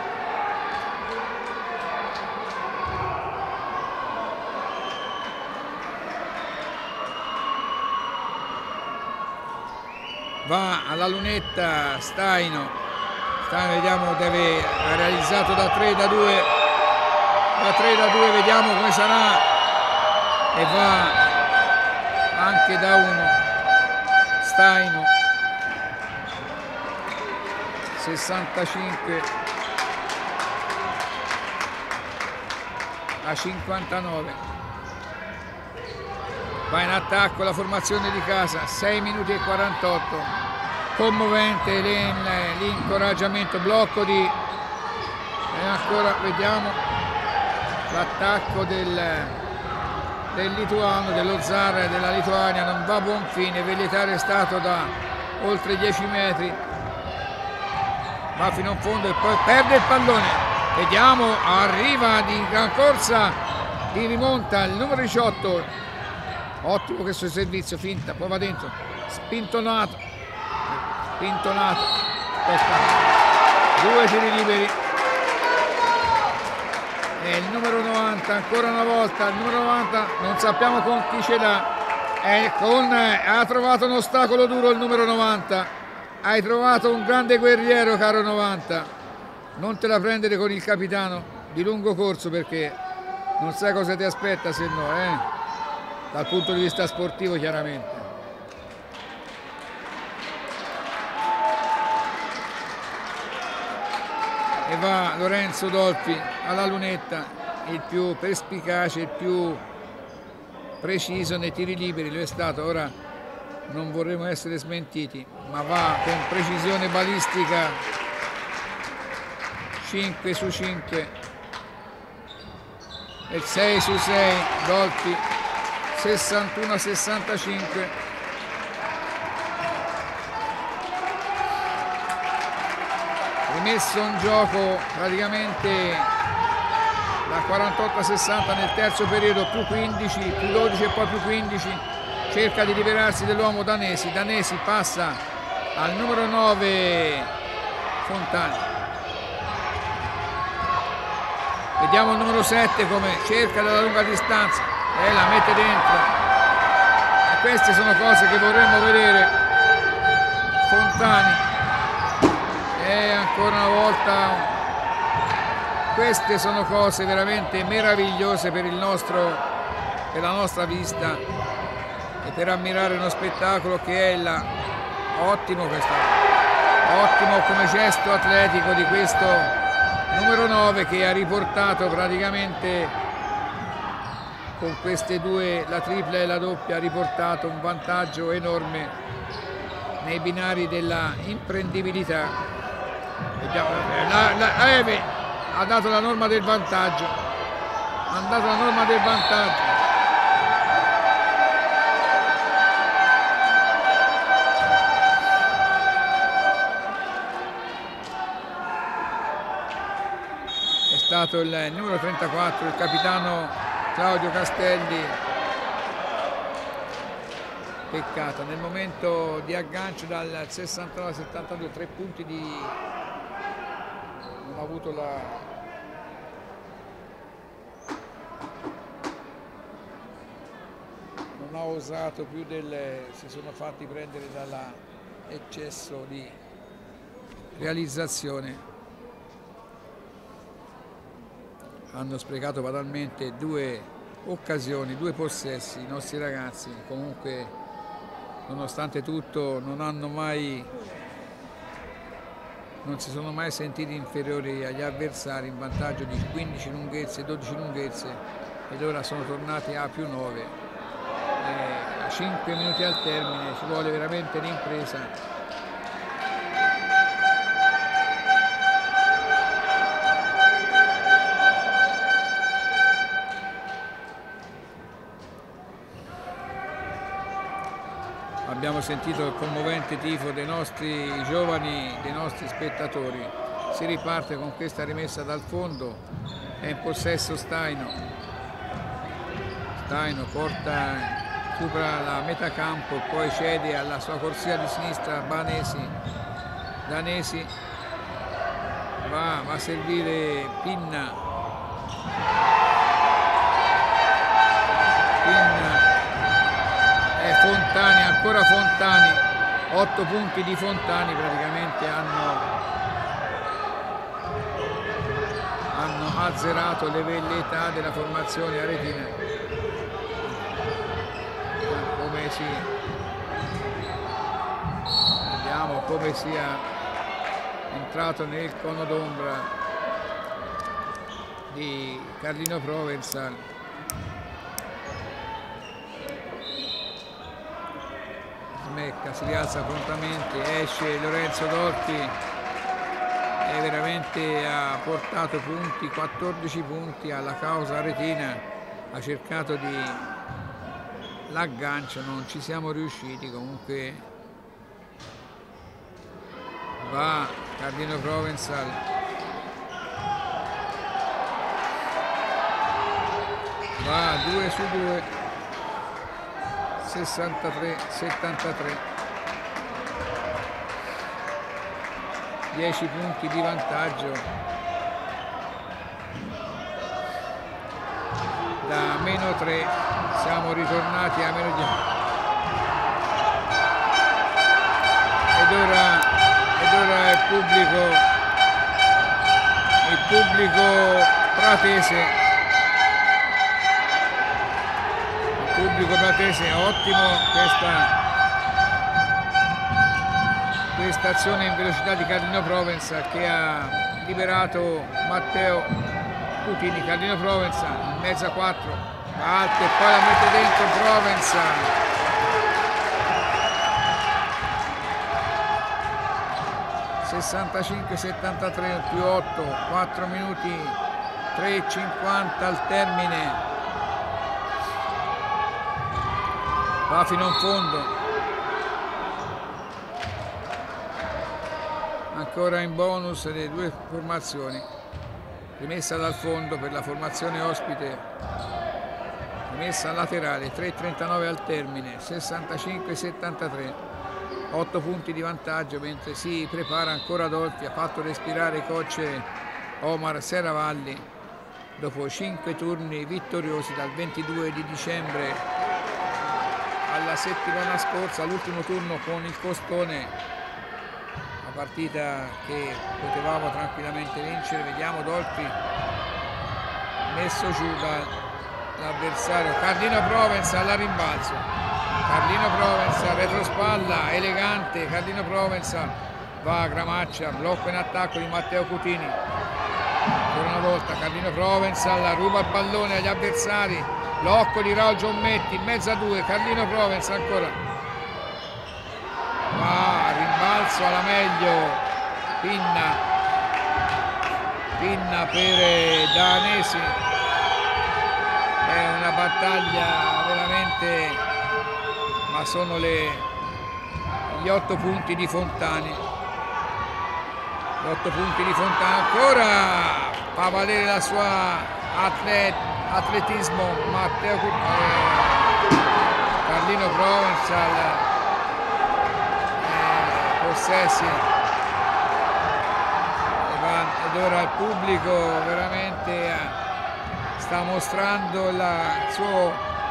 Va alla lunetta Staino, Staino vediamo deve, ha realizzato da tre da due, da tre da due, vediamo come sarà, e va anche da uno Staino, sessantacinque a cinquantanove. Va in attacco la formazione di casa, sei minuti e quarantotto, commovente l'incoraggiamento, blocco di, e ancora vediamo l'attacco del, del lituano, dello zar della Lituania, non va a buon fine, velleitario è stato da oltre dieci metri, va fino in fondo e poi perde il pallone, vediamo, arriva di gran corsa, di rimonta il numero diciotto, ottimo questo servizio, finta, poi va dentro, spintonato, spintonato, due tiri liberi, E il numero novanta, ancora una volta, il numero novanta, non sappiamo con chi ce l'ha. E con, ha trovato un ostacolo duro il numero novanta. Hai trovato un grande guerriero, caro novanta. Non te la prendere con il capitano di lungo corso, perché non sai cosa ti aspetta se no, eh? Dal punto di vista sportivo chiaramente. E va Lorenzo Dolfi alla lunetta, il più perspicace, il più preciso nei tiri liberi, lo è stato. Ora non vorremmo essere smentiti, ma va con precisione balistica, cinque su cinque e sei su sei, Dolfi sessantuno a sessantacinque. Rimesso in gioco praticamente da quarantotto a sessanta nel terzo periodo, più quindici, più dodici e poi più quindici, cerca di liberarsi dell'uomo Danesi. Danesi passa al numero nove Fontani. Vediamo il numero sette come cerca dalla lunga distanza e la mette dentro. E queste sono cose che vorremmo vedere. Fontani. E ancora una volta queste sono cose veramente meravigliose per il nostro, per la nostra vista e per ammirare uno spettacolo che è la, ottimo questo, ottimo come gesto atletico di questo numero nove, che ha riportato praticamente con queste due, la tripla e la doppia, ha riportato un vantaggio enorme nei binari della imprendibilità. Vediamo, la, la, eh, ha dato la norma del vantaggio, ha dato la norma del vantaggio. È stato il numero trentaquattro, il capitano Claudio Castelli. Peccato, nel momento di aggancio dal sessantanove al settantadue, tre punti di... non ha avuto la... non ha osato più del... si sono fatti prendere dall'eccesso di realizzazione. Hanno sprecato fatalmente due occasioni, due possessi i nostri ragazzi. Comunque, nonostante tutto, non hanno mai, non si sono mai sentiti inferiori agli avversari, in vantaggio di quindici lunghezze, dodici lunghezze, ed ora sono tornati a più nove. E a cinque minuti al termine ci vuole veramente l'impresa. Abbiamo sentito il commovente tifo dei nostri giovani, dei nostri spettatori. Si riparte con questa rimessa dal fondo, è in possesso Staino. Staino porta, supera la metà campo, poi cede alla sua corsia di sinistra Danesi. Danesi va, va a servire Pinna. Pinna. Fontani, ancora Fontani, otto punti di Fontani praticamente hanno, hanno azzerato le velleità della formazione aretina. Come si, vediamo come sia entrato nel cono d'ombra di Carlino Provençal. Smecca, si rialza prontamente, esce Lorenzo Dolfi e veramente ha portato punti, quattordici punti alla causa aretina. Ha cercato di l'aggancio, non ci siamo riusciti. Comunque va Carlino Provençal, va due su due, sessantatré settantatré, dieci punti di vantaggio. da meno tre siamo ritornati a meno dieci. Ed ora, ed ora il pubblico, il pubblico pratese, il pubblico pratese, ottimo questa questa azione in velocità di Carlino Provenza che ha liberato Matteo Cutini. Carlino Provenza in mezzo a quattro, alto e poi la mette dentro Provenza. sessantacinque settantatré più otto, quattro minuti tre e cinquanta al termine, va fino in fondo. Ancora in bonus le due formazioni, rimessa dal fondo per la formazione ospite, rimessa laterale, tre e trentanove al termine, sessantacinque settantatré, otto punti di vantaggio mentre si prepara ancora Dolfi. Ha fatto respirare il coach Omar Seravalli dopo cinque turni vittoriosi dal ventidue di dicembre alla settimana scorsa, l'ultimo turno con il Costone, partita che potevamo tranquillamente vincere. Vediamo Dolfi messo giù dall'avversario. Carlino Provenza alla rimbalzo, Carlino Provenza retrospalla elegante, Carlino Provenza va a Gramaccia, blocco in attacco di Matteo Cutini, ancora una volta Carlino Provenza la ruba il pallone agli avversari, blocco di Raul Giommetti in mezzo a due, Carlino Provenza ancora va, rimbalzo alla meglio, Pinna, Pinna per Danesi. È una battaglia veramente, ma sono le, gli otto punti di Fontani, gli otto punti di Fontani, ancora fa valere la sua atlet, atletismo Matteo eh, Carlino Provenza, possessi, ed ora il pubblico veramente sta mostrando la, suo,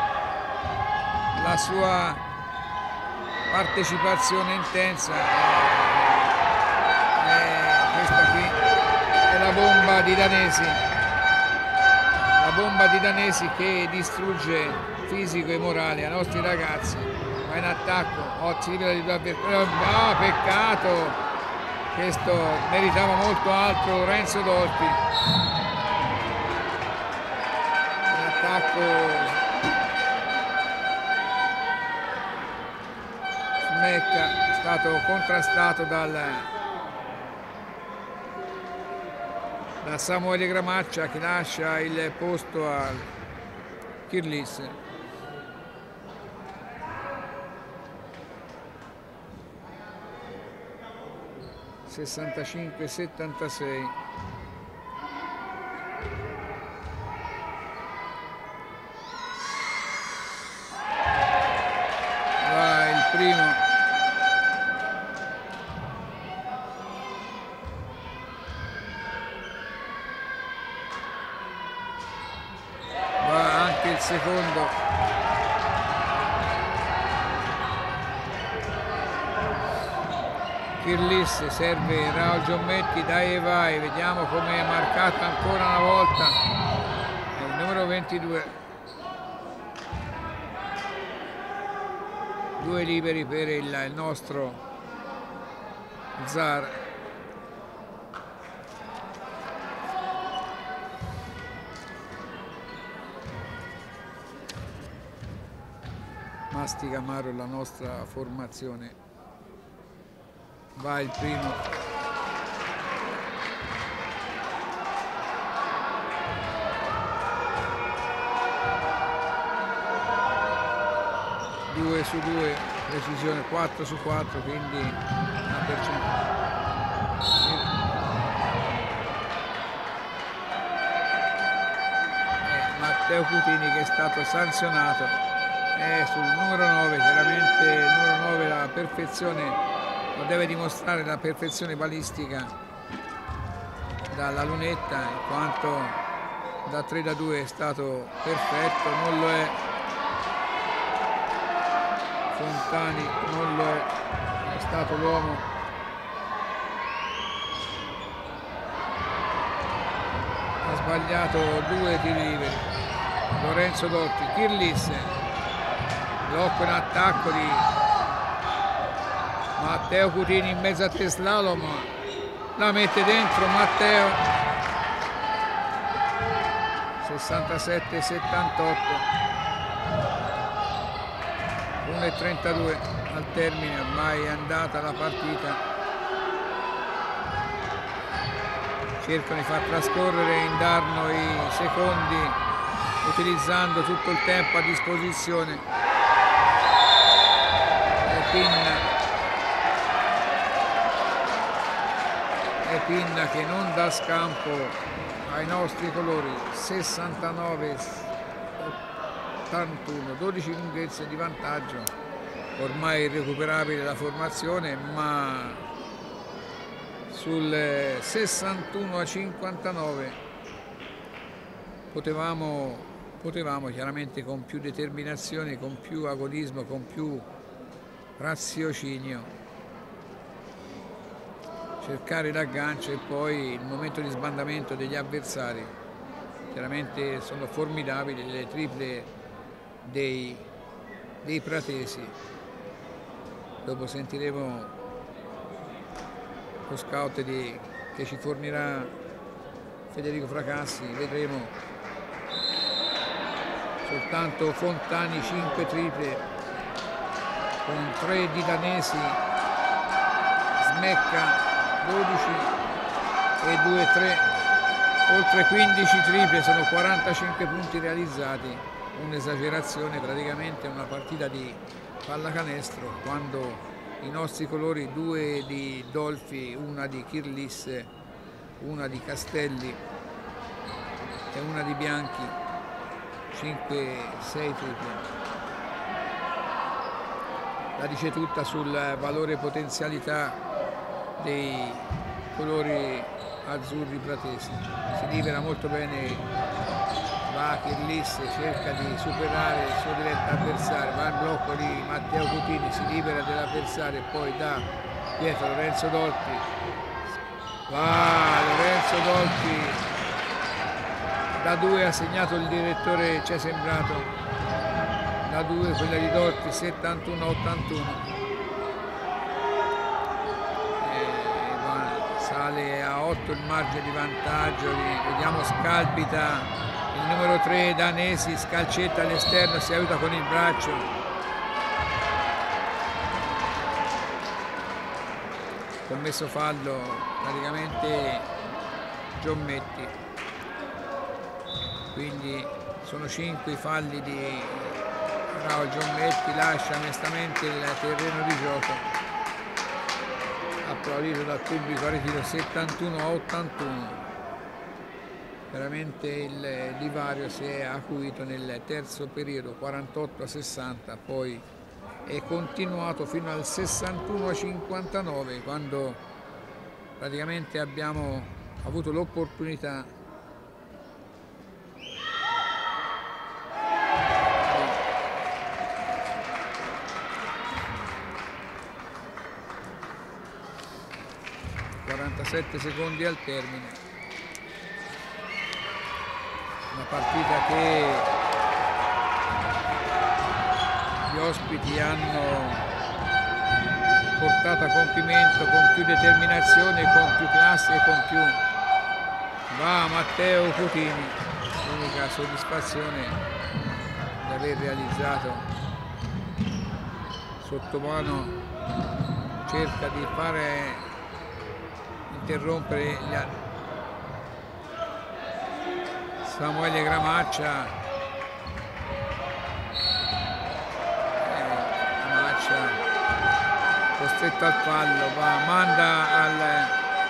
la sua partecipazione intensa. E questa qui è la bomba di Danesi, la bomba di Danesi che distrugge fisico e morale ai nostri ragazzi. Va in attacco, oh, si libera di due avversari, ah, peccato, questo meritava molto altro Lorenzo Dolfi. In attacco Smecca è stato contrastato dal, da Samuele Gramaccia che lascia il posto al Kirlis. sessantacinque settantasei. Va il primo. Va anche il secondo. Kirlis, serve Raul Giommetti, dai e vai, vediamo come è marcato ancora una volta il numero ventidue, due liberi per il, il nostro Zar. Mastica amaro la nostra formazione. Va il primo. due su due, precisione quattro su quattro, quindi una percentuale. Eh, Matteo Cutini che è stato sanzionato è sul numero nove, chiaramente il numero nove la perfezione, lo deve dimostrare la perfezione balistica dalla lunetta, in quanto da tre da due è stato perfetto, non lo è Fontani, non lo è, è stato l'uomo. Ha sbagliato due tiri liberi Lorenzo Dolfi. Kirlis, blocco in attacco di Matteo Cutini in mezzo a tre slalom, la mette dentro Matteo. sessantasette settantotto, uno e trentadue al termine, ormai è andata la partita. Cercano di far trascorrere indarno i secondi utilizzando tutto il tempo a disposizione. E Pinna, e Pinna che non dà scampo ai nostri colori. Sessantanove ottantuno, dodici lunghezze di vantaggio, ormai irrecuperabile la formazione, ma sul sessantuno a cinquantanove potevamo, potevamo chiaramente con più determinazione, con più agonismo, con più raziocinio cercare l'aggancio e poi il momento di sbandamento degli avversari. Chiaramente sono formidabili le triple dei, dei pratesi. Dopo sentiremo lo scout di, che ci fornirà Federico Fracassi, vedremo. Soltanto Fontani cinque triple con tre di danesi, Smecca dodici e due tre, oltre quindici triple, sono quarantacinque punti realizzati, un'esagerazione, praticamente una partita di pallacanestro quando i nostri colori, due di Dolfi, una di Kirlis, una di Castelli e una di Bianchi, cinque sei triple. La dice tutta sul valore potenzialità dei colori azzurri pratesi. Si libera molto bene, va Kirlis, cerca di superare il suo diretto avversario, va al blocco di Matteo Cutini, si libera dell'avversario e poi da dietro Lorenzo Dolfi, va Lorenzo Dolfi, da due ha segnato il direttore, ci è sembrato, da due quella di Dolfi, settantuno ottantuno. Sale a otto il margine di vantaggio, vediamo scalpita il numero tre Danesi, scalcetta all'esterno, si aiuta con il braccio. Commesso fallo praticamente Giommetti, quindi sono cinque i falli di Raul Giommetti, lascia onestamente il terreno di gioco. Applaudito dal pubblico a ritiro, settantuno a ottantuno. Veramente il divario si è acuito nel terzo periodo, quarantotto a sessanta, poi è continuato fino al sessantuno a cinquantanove, quando praticamente abbiamo avuto l'opportunità quarantasette secondi al termine, una partita che gli ospiti hanno portato a compimento con più determinazione, con più classe e con più. Va Matteo Cutini, l'unica soddisfazione di aver realizzato sottomano, cerca di fare interrompere gli altri. Samuele Gramaccia, eh, Gramaccia costretto al fallo, va, manda al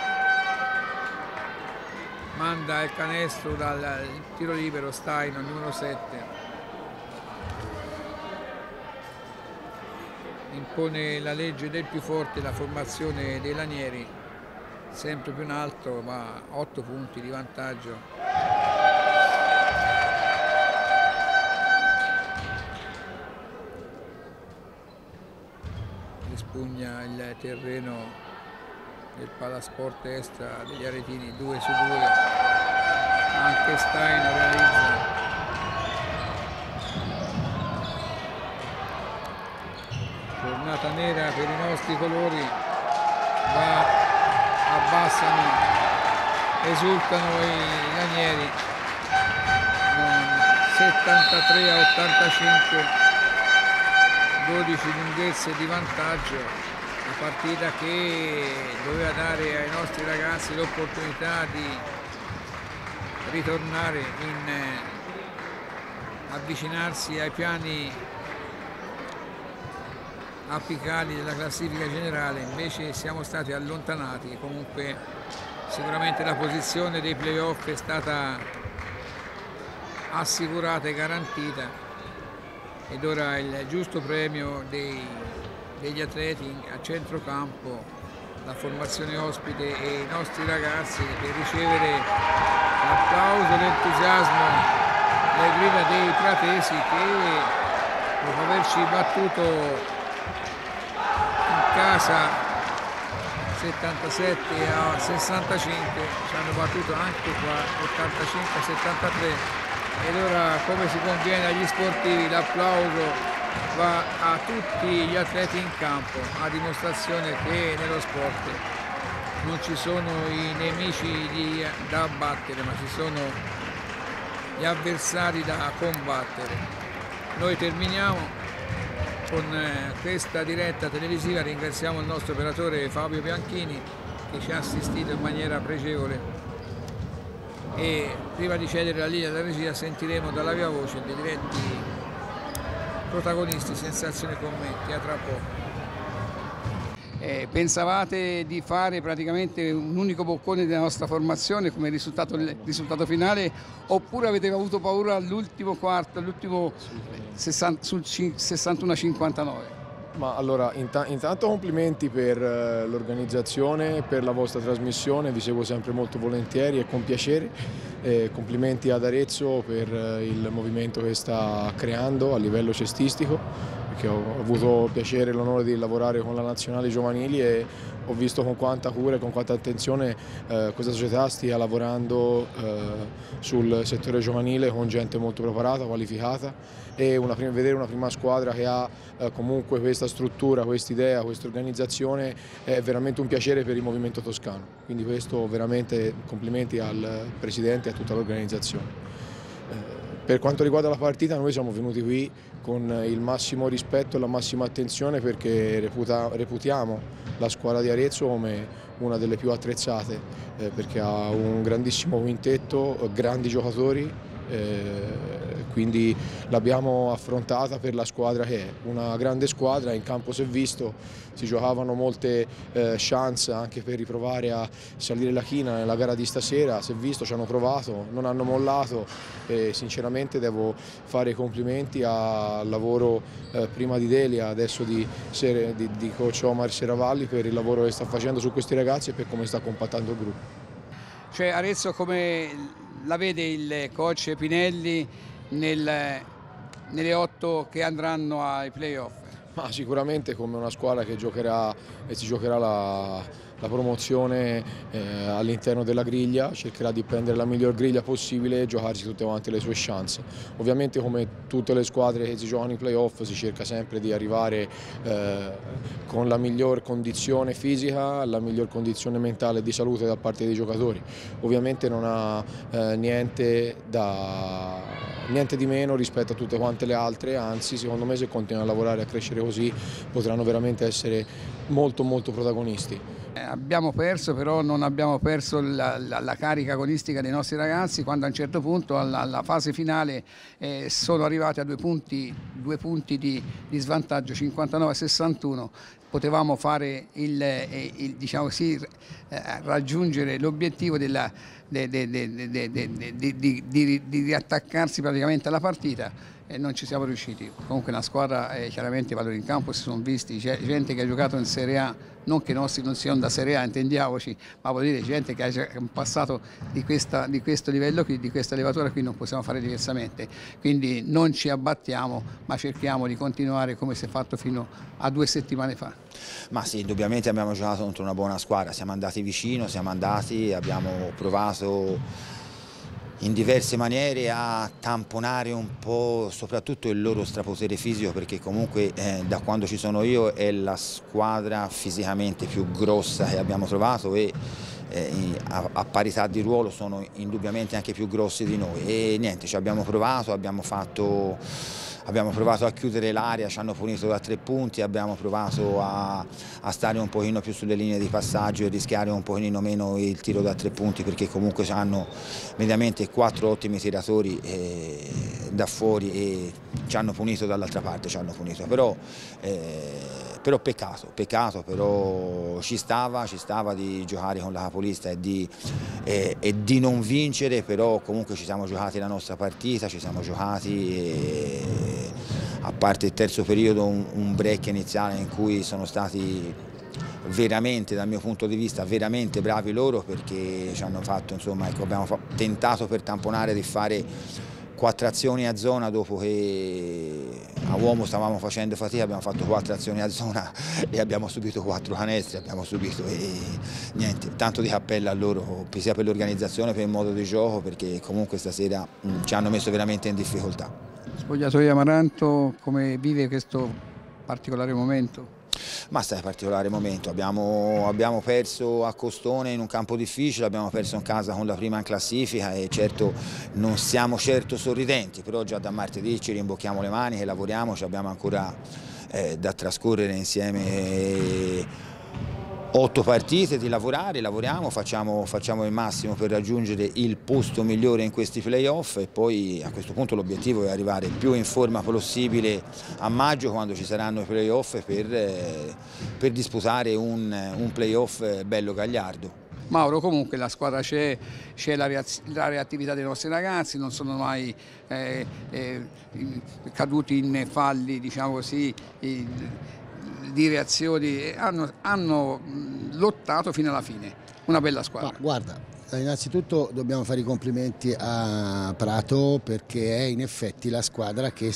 manda il canestro dal tiro libero Staino, numero sette. Impone la legge del più forte, la formazione dei lanieri, sempre più in alto, ma otto punti di vantaggio. spugna il terreno del Palasport Estra degli Aretini, due su due, anche Stein realizza. Giornata nera per i nostri colori, ma abbassano, esultano i lanieri, settantatré a ottantacinque, dodici lunghezze di vantaggio, una partita che doveva dare ai nostri ragazzi l'opportunità di ritornare in eh, avvicinarsi ai piani apicali della classifica generale. Invece siamo stati allontanati. Comunque sicuramente la posizione dei playoff è stata assicurata e garantita, ed ora il giusto premio dei, degli atleti a centrocampo, la formazione ospite e i nostri ragazzi per ricevere l'applauso, l'entusiasmo, le grida dei pratesi che dopo averci battuto casa settantasette a sessantacinque ci hanno battuto anche qua ottantacinque a settantatré, ed ora, come si conviene agli sportivi, l'applauso va a tutti gli atleti in campo, a dimostrazione che nello sport non ci sono i nemici di, da abbattere, ma ci sono gli avversari da combattere. Noi terminiamo con questa diretta televisiva. Ringraziamo il nostro operatore Fabio Bianchini che ci ha assistito in maniera pregevole, e prima di cedere la linea della regia sentiremo dalla viva voce dei diretti protagonisti, sensazioni e commenti. A tra poco. Eh, pensavate di fare praticamente un unico boccone della nostra formazione come risultato, risultato finale, oppure avete avuto paura all'ultimo quarto, all'ultimo sul sessantuno a cinquantanove? Ma allora, intanto complimenti per l'organizzazione, per la vostra trasmissione, vi seguo sempre molto volentieri e con piacere. Eh, complimenti ad Arezzo per il movimento che sta creando a livello cestistico, perché ho avuto il piacere e l'onore di lavorare con la nazionale giovanili e ho visto con quanta cura e con quanta attenzione eh, questa società stia lavorando eh, sul settore giovanile con gente molto preparata, qualificata, e una prima, vedere una prima squadra che ha eh, comunque questa struttura, questa idea, questa organizzazione è veramente un piacere per il movimento toscano. Quindi questo veramente complimenti al presidente e a tutta l'organizzazione. Eh, per quanto riguarda la partita, noi siamo venuti qui con il massimo rispetto e la massima attenzione, perché reputa, reputiamo la squadra di Arezzo come una delle più attrezzate, eh, perché ha un grandissimo quintetto, grandi giocatori, eh, quindi l'abbiamo affrontata per la squadra che è, una grande squadra. In campo si è visto, si giocavano molte eh, chance anche per riprovare a salire la china nella gara di stasera, si è visto, ci hanno provato, non hanno mollato, e sinceramente devo fare i complimenti al lavoro eh, prima di Delia, adesso di, di, di coach Omar Seravalli, per il lavoro che sta facendo su questi ragazzi e per come sta compattando il gruppo. Cioè Arezzo, come la vede il coach Pinelli nel, nelle otto che andranno ai playoff? Ma sicuramente come una squadra che giocherà e si giocherà la, la promozione eh, all'interno della griglia, cercherà di prendere la miglior griglia possibile e giocarsi tutte quante le sue chance. Ovviamente, come tutte le squadre che si giocano i playoff, si cerca sempre di arrivare eh, con la miglior condizione fisica, la miglior condizione mentale e di salute da parte dei giocatori. Ovviamente non ha eh, niente da... niente di meno rispetto a tutte quante le altre, anzi secondo me se continuano a lavorare e a crescere così potranno veramente essere molto molto protagonisti. Eh, abbiamo perso, però non abbiamo perso la, la, la carica agonistica dei nostri ragazzi, quando a un certo punto alla, alla fase finale eh, sono arrivati a due punti, due punti di, di svantaggio, cinquantanove a sessantuno. Potevamo fare il, il, diciamo così, raggiungere l'obiettivo di, di, di, di, di riattaccarsi praticamente alla partita, e non ci siamo riusciti. Comunque una squadra, eh, chiaramente i valori in campo si sono visti, c'è gente che ha giocato in Serie A, non che i nostri non siano da Serie A, intendiamoci, ma vuol dire gente che ha passato di, questa, di questo livello qui, di questa levatura qui, non possiamo fare diversamente. Quindi non ci abbattiamo, ma cerchiamo di continuare come si è fatto fino a due settimane fa. Ma sì, indubbiamente abbiamo giocato contro una buona squadra, siamo andati vicino, siamo andati, abbiamo provato in diverse maniere a tamponare un po' soprattutto il loro strapotere fisico, perché comunque eh, da quando ci sono io è la squadra fisicamente più grossa che abbiamo trovato e eh, a, a parità di ruolo sono indubbiamente anche più grossi di noi e niente, ci abbiamo provato, abbiamo fatto... Abbiamo provato a chiudere l'area, ci hanno punito da tre punti, abbiamo provato a, a stare un pochino più sulle linee di passaggio e rischiare un pochino meno il tiro da tre punti, perché comunque hanno mediamente quattro ottimi tiratori eh, da fuori e ci hanno punito dall'altra parte, ci hanno punito. Però, eh, però peccato, peccato, però ci stava, ci stava di giocare con la capolista e di, eh, e di non vincere, però comunque ci siamo giocati la nostra partita, ci siamo giocati e, a parte il terzo periodo un, un break iniziale in cui sono stati veramente, dal mio punto di vista, veramente bravi loro, perché ci hanno fatto, insomma, ecco, abbiamo tentato per tamponare di fare quattro azioni a zona dopo che a uomo stavamo facendo fatica, abbiamo fatto quattro azioni a zona e abbiamo subito quattro canestri, abbiamo subito e niente, tanto di cappello a loro, sia per l'organizzazione, per il modo di gioco, perché comunque stasera mh, ci hanno messo veramente in difficoltà. Spogliatoio Amaranto, come vive questo particolare momento? Ma sta in particolare momento, abbiamo, abbiamo perso a Costone in un campo difficile, abbiamo perso in casa con la prima in classifica e certo non siamo certo sorridenti, però già da martedì ci rimbocchiamo le mani e lavoriamo, ci abbiamo ancora eh, da trascorrere insieme eh, otto partite di lavorare, lavoriamo, facciamo, facciamo il massimo per raggiungere il posto migliore in questi playoff e poi a questo punto l'obiettivo è arrivare più in forma possibile a maggio, quando ci saranno i playoff, per, eh, per disputare un, un playoff bello gagliardo. Mauro, comunque la squadra c'è, c'è la, la reattività dei nostri ragazzi, non sono mai eh, eh, caduti in falli, diciamo così, in, di reazioni, hanno, hanno lottato fino alla fine, una bella squadra. Ma guarda, innanzitutto dobbiamo fare i complimenti a Prato, perché è in effetti la squadra che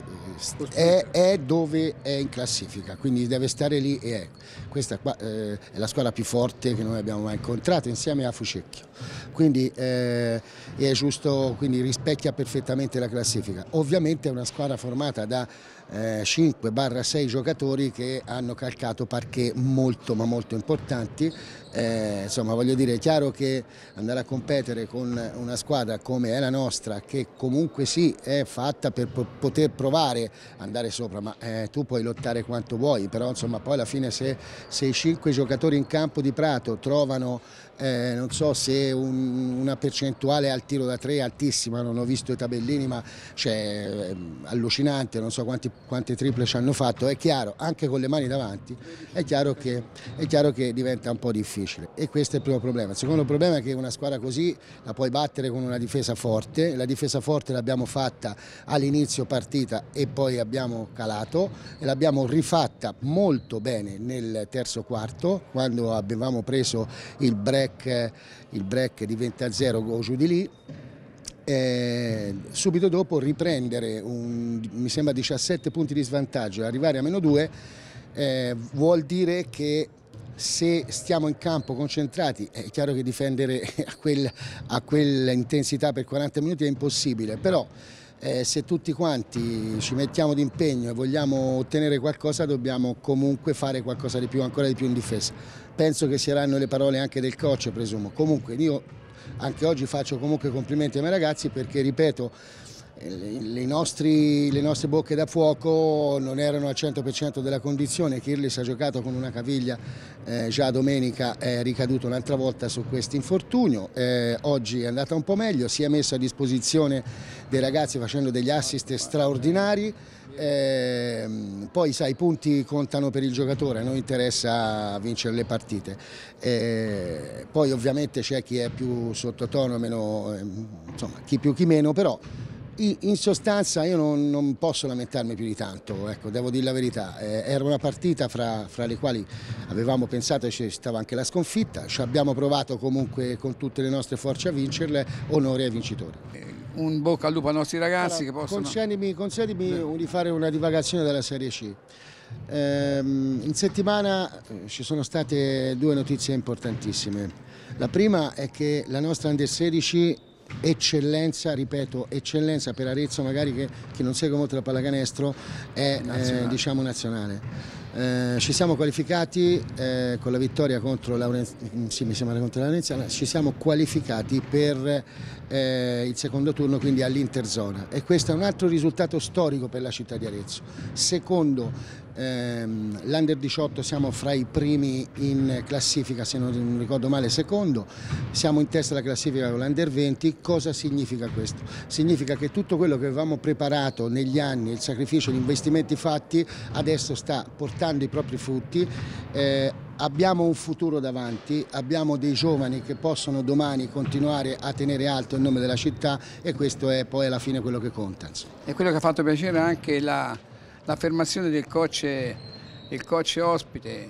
è, è dove è in classifica, quindi deve stare lì e è. Questa qua eh, è la squadra più forte che noi abbiamo mai incontrato, insieme a Fucecchio, quindi eh, è giusto, quindi rispecchia perfettamente la classifica. Ovviamente è una squadra formata da eh, cinque sei giocatori che hanno calcato parquet molto ma molto importanti. Eh, insomma, voglio dire, è chiaro che andare a competere con una squadra come è la nostra, che comunque sì è fatta per poter provare ad andare sopra, ma eh, tu puoi lottare quanto vuoi, però insomma poi alla fine se, se i cinque giocatori in campo di Prato trovano eh, non so se un, una percentuale al tiro da tre altissima, non ho visto i tabellini, ma cioè, eh, allucinante, non so quanti, quante triple ci hanno fatto, è chiaro, anche con le mani davanti, è chiaro che, è chiaro che diventa un po' difficile. E questo è il primo problema. Il secondo problema è che una squadra così la puoi battere con una difesa forte. La difesa forte l'abbiamo fatta all'inizio partita e poi abbiamo calato e l'abbiamo rifatta molto bene nel terzo quarto, quando avevamo preso il break, il break di venti a zero o giù di lì. Eh, subito dopo riprendere un, mi sembra diciassette punti di svantaggio e arrivare a meno due eh, vuol dire che se stiamo in campo concentrati è chiaro che difendere a, quel, a quell'intensità per quaranta minuti è impossibile, però eh, se tutti quanti ci mettiamo d'impegno e vogliamo ottenere qualcosa dobbiamo comunque fare qualcosa di più, ancora di più in difesa. Penso che saranno le parole anche del coach, presumo. Comunque io anche oggi faccio comunque complimenti ai miei ragazzi, perché ripeto, Le, nostri, le nostre bocche da fuoco non erano al cento per cento della condizione. Kirlis ha giocato con una caviglia, eh, già domenica è ricaduto un'altra volta su questo infortunio, eh, oggi è andata un po' meglio, si è messo a disposizione dei ragazzi facendo degli assist straordinari. Eh, poi sai, i punti contano per il giocatore, a noi interessa vincere le partite, eh, poi ovviamente c'è chi è più sottotono, meno, eh, insomma chi più chi meno, però in sostanza io non, non posso lamentarmi più di tanto, ecco, devo dire la verità. Eh, era una partita fra, fra le quali avevamo pensato che ci stava anche la sconfitta, ci abbiamo provato comunque con tutte le nostre forze a vincerle, onore ai vincitori. Un bocca al lupo ai nostri ragazzi, allora, che possono... Concedimi, concedimi di fare una divagazione della Serie C. Ehm, in settimana eh, ci sono state due notizie importantissime. La prima è che la nostra Under sedici, eccellenza, ripeto, eccellenza per Arezzo, magari che chi non segue molto la pallacanestro, è nazionale. Eh, diciamo nazionale. Eh, ci siamo qualificati eh, con la vittoria contro Laurenziana, sì, mi sembra contro Laurenziana, ci siamo qualificati per eh, il secondo turno, quindi all'Interzona, e questo è un altro risultato storico per la città di Arezzo. Secondo, ehm, l'Under diciotto siamo fra i primi in classifica, se non ricordo male secondo, siamo in testa alla classifica con l'Under venti. Cosa significa questo? Significa che tutto quello che avevamo preparato negli anni, il sacrificio, gli investimenti fatti, adesso sta portando i propri frutti. Eh, abbiamo un futuro davanti, abbiamo dei giovani che possono domani continuare a tenere alto il nome della città, e questo è poi alla fine quello che conta. E quello che ha fatto piacere anche l'affermazione del coach, il coach ospite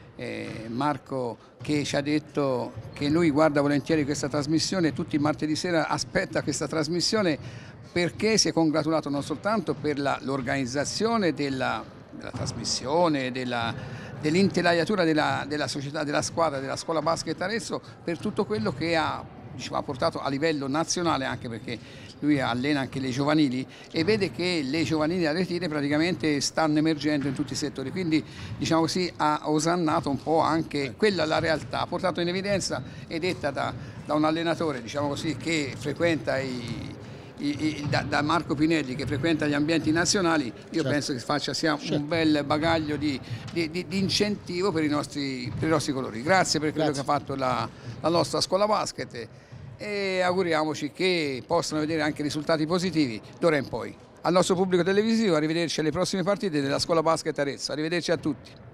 eh, Marco, che ci ha detto che lui guarda volentieri questa trasmissione, tutti i martedì sera aspetta questa trasmissione, perché si è congratulato non soltanto per l'organizzazione della della trasmissione, dell'intelaiatura della, della società, della squadra, della scuola basket Arezzo, per tutto quello che ha, diciamo, ha portato a livello nazionale, anche perché lui allena anche le giovanili e vede che le giovanili aretine praticamente stanno emergendo in tutti i settori, quindi diciamo così ha osannato un po' anche quella la realtà, ha portato in evidenza, e detta da, da un allenatore, diciamo così, che frequenta i Da, da Marco Pinelli, che frequenta gli ambienti nazionali. Io certo. penso che faccia sia certo. un bel bagaglio di, di, di, di incentivo per i nostri, per i nostri colori. Grazie per quello Grazie. che ha fatto la, la nostra scuola basket, e auguriamoci che possano vedere anche risultati positivi d'ora in poi. Al nostro pubblico televisivo, arrivederci alle prossime partite della scuola basket Arezzo. Arrivederci a tutti.